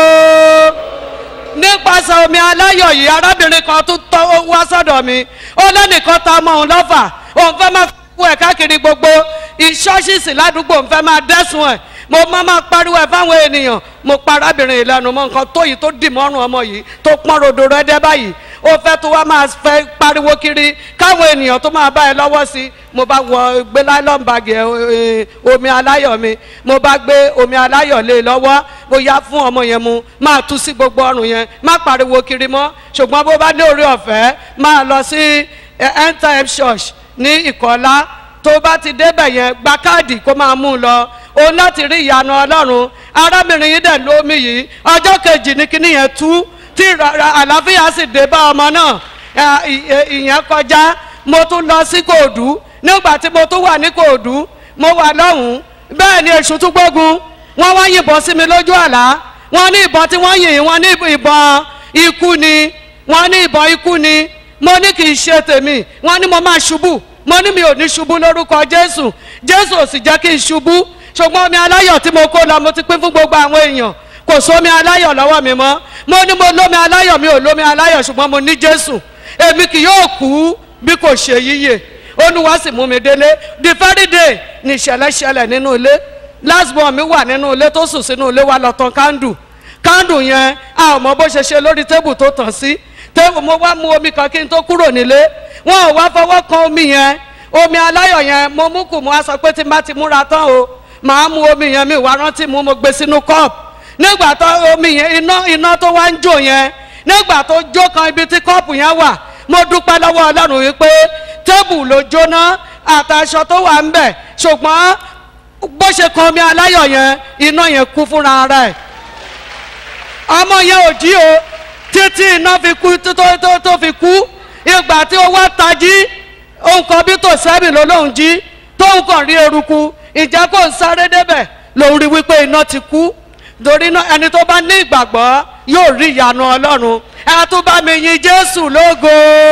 nípasẹ̀ omi aláyọ̀ yìí arábìnrin kan tún tọ́ wá sọ́dọ̀ mi ó lẹ́nìkan ta ọmọ òun lọ́fà òun fẹ́ máa fún ẹ̀ káàkiri gbogbo ìṣọ́ṣìṣì ládùúgbò òun fẹ́ máa dẹ́sùn ẹ̀ mo máa pariwo ẹ̀ fáwọn ènìyàn mo pa arábìnrin ìlànà mọ nǹkan tó yìí tó dì mọ́rùn ọmọ yìí tó pọ́n rodo rẹ́dẹ́ báyìí ó fẹ́ tó wá máa fẹ́ pariwo kiri káwọn ènìyàn tó máa bá ẹ lọ́wọ́ sí mo bá wọ gbé nylon bag omi aláyọ̀ mi mo bá gbé omi aláyọ̀ lé lọ́wọ́ mo yá fún ọmọ yẹn mu máa tú sí gbogbo ọrùn yẹn má pariwo kiri mọ́ ṣùgbọ́n bó bá ní orí ọ̀fẹ́ máa lọ sí end time church ní ìkọ́lá tó bá ti débẹ̀ yẹn gba káàdì kó máa mú un lọ òun láti rí ìyanu ọlọ́run arábìnrin yìí dẹ̀ lómi yìí ọjọ́ kejì ní kíní yẹn tú tí àlàáfíà sì dé bá ọmọ náà ìyẹn kọjá mo tún lọ sí kòòdú nígbà tí mo tún wà ní kòòdú mo wà lọ́hùn-ún bẹ́ẹ̀ ni èṣù tún gbógun wọ́n wá yìnbọn sí mi lójú àlá wọ́n ní ìbọn tí wọ́n yìn wọ́n ní ìbọn ikú ni wọ́n ní ìbọn ikú ni mo ní kì í ṣe tèmi wọ́n ní mo máa ṣubú mo ní mi ò ní ṣubú lórúkọ jésù jésù ò sì jẹ́ kí n ṣubú ṣùgbọ́n omi aláyọ̀ tí mo kó lọ mo ti pín fún gbogbo àwọn èèyàn kò sómi aláyọ̀ lọ́wọ́ mi mọ́ mo ní mo lómi aláyọ̀ mi ò lómi aláyọ̀ ṣùgbọ́n mo ní jésù èmi kì yóò kú bí kò ṣe yíyè olúwa sì mú mi délé the very day ni ìṣẹ̀lẹ̀ ṣẹlẹ̀ nínú ilé last born mi wà nínú ilé tó sùn sínú ilé wa lọ tan kándù yẹn a ò mọ bó ṣe ṣe lórí tébù tó tàn sí tébù mo wá mu omi kan kí n tó kúrò nílé wọn ò wá fọwọ́ kan omi yẹn omi aláyọ̀ yẹn mo mú kù mo wá sọ pé tí n bá ti múra tán o màá mu omi yẹn mi wá rántí mo gbé sínú cup nígbà tó omi yẹn iná tó wá ń jò yẹn nígbà tó jó kan ibi tí cup yẹn wà mo dúpẹ́ lọ́wọ́ ọlọ́run wípé tébù ló jóná àtàṣọ tó wà ń bẹ̀ ṣùgbọ́n bó ṣe kan omi aláyọ̀ yẹn iná yẹn kú fúnra ara ẹ̀ ọmọ yẹn ò jí o títí iná fi kú tó fi kú ìgbà tí ó wá tají òun kan bí tò sẹ́bì ló lóun jí tóun kàn rí eruku ìjẹ́ kó ń sáré débẹ̀ lòun rí wípé iná ti kú torí náà ẹni tó bá ní ìgbàgbọ́ yóò rí ìyanu ọlọ́run ẹ tún bá mi yin jésù lógo.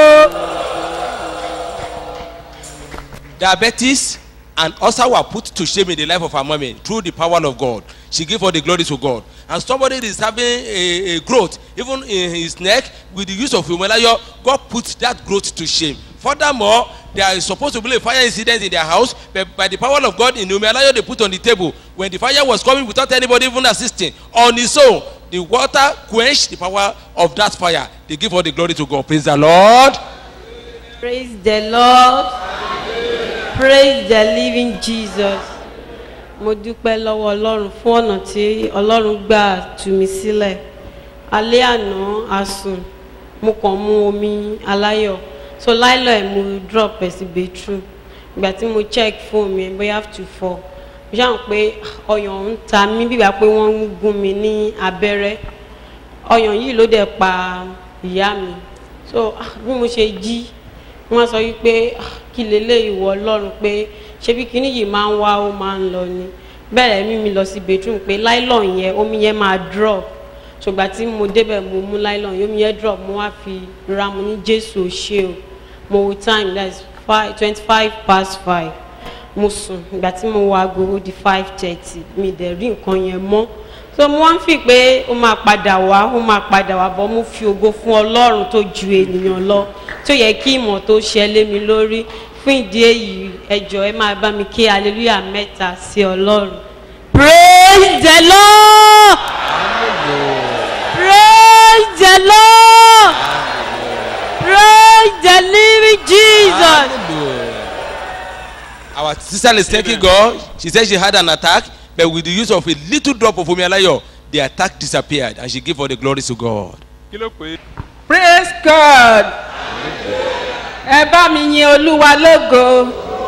Diabetes and ulcer were put to shame in the life of her mommy through the power of God. She gave all the glory to God. And somebody is having a growth, even in his neck, with the use of Humalayo, God put that growth to shame. Furthermore, there is supposed to be a fire incident in their house, but by the power of God, in Humalayo they put on the table. When the fire was coming without anybody even assisting, on his own, the water quenched the power of that fire. They give all the glory to God. Praise the Lord. Praise the Lord. Praise the living Jesus. Mo dúpẹ́ lọ́wọ́ ọlọ́run fún ọ̀nà tí ọlọ́run gbà tú mi sílẹ̀. Alẹ́ àná àsùn mo kàn mu omi aláyọ̀. So láìlọ́ ẹ̀ mo drop ẹ̀ sí bedroom. Ìgbà tí mo check phone mi bóyá after 4. Mo ṣáà ń pé ọyàn ń ta mí bíbá pé wọ́n ń gún mi ní abẹ́rẹ́. Ọyàn yìí ló dẹ̀ pa ìyá mi. So bí mo ṣe jí wọ́n sọ wípé kí lélẹ̀ ìwọ ọlọ́run pé ṣebí kíní yìí máa ń wá ó máa ń lọ ni bẹ́ẹ̀ mímí lọ sí bedroom pé nylon yẹn omi yẹn máa drop ṣùgbọ́n tí mo débẹ̀ mo mú nylon yẹn omi yẹn drop mo wá fi ra mo ní jésù ṣe o mo wo time that is 5:25 mo sùn ìgbà tí mo wọ aago di 5:30 mi dẹ̀ rí nǹkan yẹn mọ́ so mo wá ń fi pé ó máa padà wá bọ́ mo fi ògo fún ọlọ́run tó ju ènìyàn lọ tó yẹ kí ìmọ̀ tó ṣẹlẹ̀ mi lórí fún ìdí èyí ẹjọ́ ẹ máa bá mi ké hallelujah 3 sí ọlọ́run. Praise the Lord. Praise the Lord. Praise the living Jesus. Our sister is thanking God. She said she had an attack, but with the use of a little drop of Omialayo, the attack disappeared, and she gave all the glory to God. Praise God. Ẹ bá mi yin Olúwa lógo.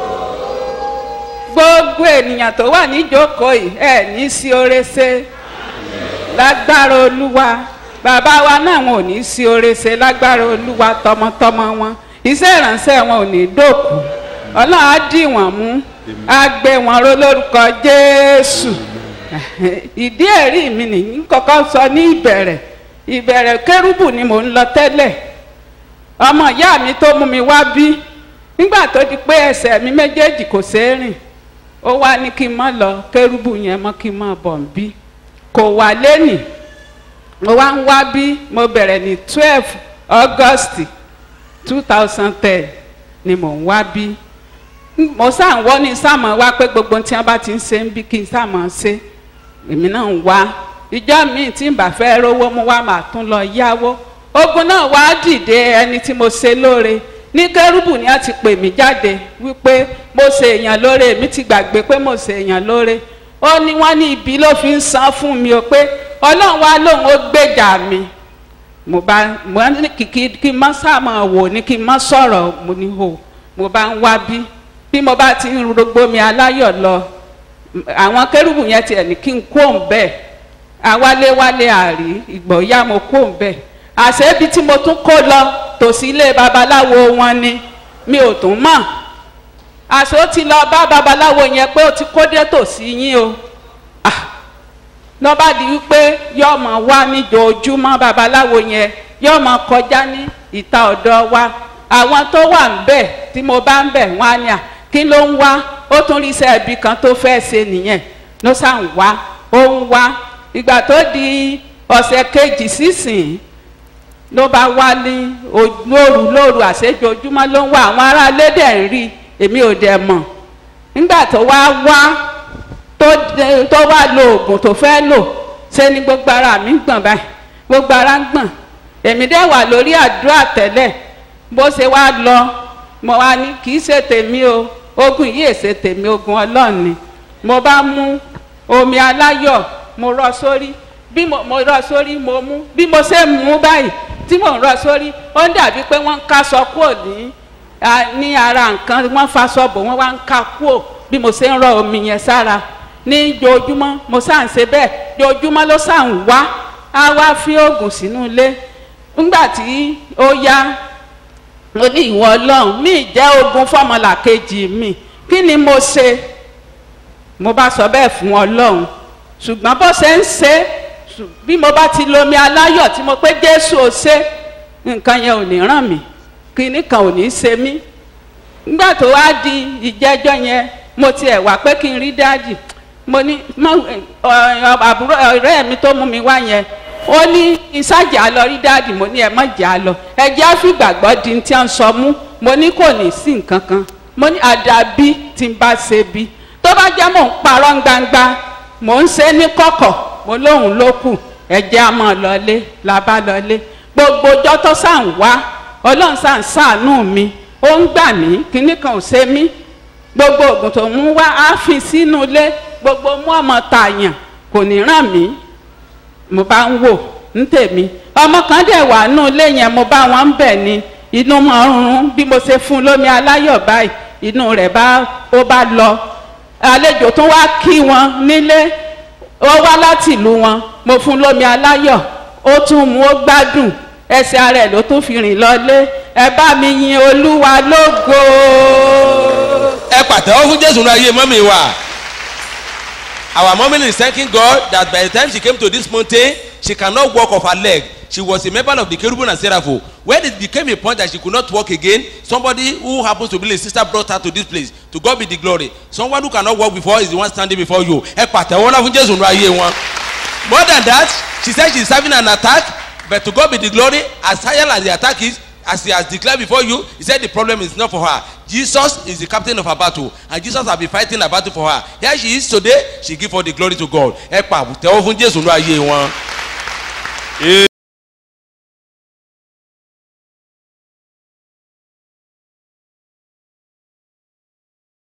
Gbogbo ènìyàn tó wà níjókòó yìí ẹ ní sí oore ṣe. Lágbára Olúwa bàbá wa náà wọn ò ní sí oore ṣe lágbára olúwa tọmọtọmọ wọn iṣẹ́ ìránṣẹ́ wọn ò ní dòkú ọlọ́run á dì wọ́n mú á gbé wọn ró lórúkọ jésù ìdí ẹ̀rí mi nìyí kọ́kọ́ sọ ní ìbẹ̀rẹ̀ kérúbù ni mò ń lọ tẹ́lẹ̀ ọmọ ìyá mi tó mú mi wá bí nígbà tó di pé ẹsẹ̀ mi méjèèjì kò ṣeé rìn ó wá ní kí n má lọ kérúbù yẹn mọ́ kí n má bọ̀ ń bí kò wá lẹ́nìí mo wá ń wá bí mo bẹ̀rẹ̀ ní 12 August 2010 ni mò ń wá bí mo sáà ń wọ́ ní sáàmù wá pé gbogbo tí wọ́n bá ti ń ṣe ń bí kí n sáàmù ṣe èmi náà ń wá ìjọ míì tí n bá fẹ́ rówó mo wá màá tún lọ yáwó ogun náà wá dìde ẹni tí mo ṣe lóore ní kérúbù ni a ti pè mí jáde wípé mo ṣe èèyàn lóore èmi ti gbàgbé pé mo ṣe èèyàn lóore ó ní wọ́n ní ibi ló fi ń san fún mi o pé ọlọ́run wá lóun ó gbèjà mi mo ní kí n má sáàmù wò ní kí n má sọ̀rọ̀ mo ní hò mo bá ń wá bí mo bá ti ń rogbo mi aláyọ̀ lọ àwọn kérúbù yẹn tiẹ̀ ní kí n kó ń bẹ́ẹ̀ awálé àrí ìgbọ̀nyá mo kó ń bẹ́ẹ̀ àṣẹ ibi tí mo tún kó lọ tòsí ilé babaláwo wọn ni mi ò tún mọ̀ àṣẹ ó ti lọ bá babaláwo yẹn pé ó ti kó dé tòsí yín o lọ́ba di wípé yóò máa wá níjojúmọ́ babaláwo yẹn yóò máa kọjá ní ìta ọ̀dọ̀ wa àwọn tó wà ń bẹ̀ tí mo bá ń bẹ̀ wọ́n á ní à kí ló ń wá ó tún rí iṣẹ́ ibi kan tó fẹ́ ṣe nìyẹn ló sá ń wá ó ń wá ìgbà tó di ọ̀sẹ̀ kejì sísìn ló bá wá ní lóru àṣejojúmọ́ ló ń wá àwọn ará lédè ń rí èmi ò dẹ̀ mọ̀ nígbà tó wá tó wá lo oògùn tó fẹ́ lò ṣe ni gbogbo ara mi ń gbọ̀n báyìí gbogbo ara ń gbọ̀n èmi dẹ̀ wà lórí àdúrà tẹ́lẹ̀ bó ṣe wá lọ mo wá ní kì í ṣe tèmi o ogun yìí èsè tèmi ogun ọlọ́run ni mo bá mú omi aláyọ̀ mo rọ sórí bí mo rọ sórí mo mú bí mo ṣe mú báyìí tí mo rọ sórí ó ń dàbí pé wọ́n ń káṣọ kúrò ní ara nǹkan wọ́n faṣọ bò wọ́n wá ń ká kúrò bí mo ṣe ń rọ omi yẹn sára ní jojúmọ́ mo sáà ń ṣe bẹ́ẹ̀ jojúmọ́ ló sáà ń wá á wá fi oògùn sínú ilé nígbà tí ó yá mo ní ìwọ ọlọ́run mi jẹ́ ogun fọ́mọlà kejì mi kí ni mo ṣe mo bá sọ bẹ́ẹ̀ fún ọlọ́run ṣùgbọ́n bó ṣe ń ṣe bí mo bá ti lomi aláyọ̀ tí mo pé jésù ò ṣe nǹkan yẹn ò ní ràn mí kíní kan ò ní ṣe mí nígbà tó wá di ìjẹ́jọ́ yẹn mo tiẹ̀ wá pé kí n rí dáàdì mo ní àbúrò ọ̀rẹ́ mi tó mú mi wá yẹn ó ní ìsájà lọ rí dáàdì mo ní ẹ má jà lọ ẹ jẹ́ àfìgbàgbọ́ di tí wọ́n sọ mú mo ní kò ní sí nǹkan kan mo ní àdàbí tí n bá ṣe bí tó bá jẹ́ mò ń parọ́ gbangba mò ń ṣe ní kọ̀kọ̀ mo lóhùn ló kù ẹ jẹ́ a máa lọlé la bá lọlé gbogbo ọjọ́ tó sàn wá ọlọ́run sàn ṣàánú mi ó ń gbà mí kíní kan ò ṣe mí gbogbo oògùn tó mú wá á fi sínú ilé gbogbo mú ọmọ tààyàn kò ní ràn mí mo bá ń wò ń tèmi ọmọ kan dẹ̀ wà nù ilé yẹn mo bá wọn ń bẹ̀ ni inú mọ̀ rún bí mo ṣe fún lómi aláyọ̀ báyìí inú rẹ̀ ó bá lọ àlejò tó wá kí wọn nílé ó wá láti ìlú wọn mo fún lómi aláyọ̀ ó tún mú ó gbádùn ẹsẹ̀ ara ẹ̀ ló tún fi rìn lọlé ẹ bá mi yin olúwa lógo. ẹ pàtẹ́wọ́ fún jésù ní ayé mọ́mí wa. Our mommy is thanking God that by the time she came to this mountain, she cannot walk off her leg. She was a member of the Cherubim and Seraphim. When it became a point that she could not walk again, somebody who happens to be a sister brought her to this place. To God be the glory. Someone who cannot walk before is the one standing before you. More than that, she said she is having an attack, but to God be the glory, as higher as the attack is, as he has declared before you, he said the problem is not for her. Jesus is the captain of her battle, and Jesus has been fighting a battle for her. Here she is today, she give all the glory to God.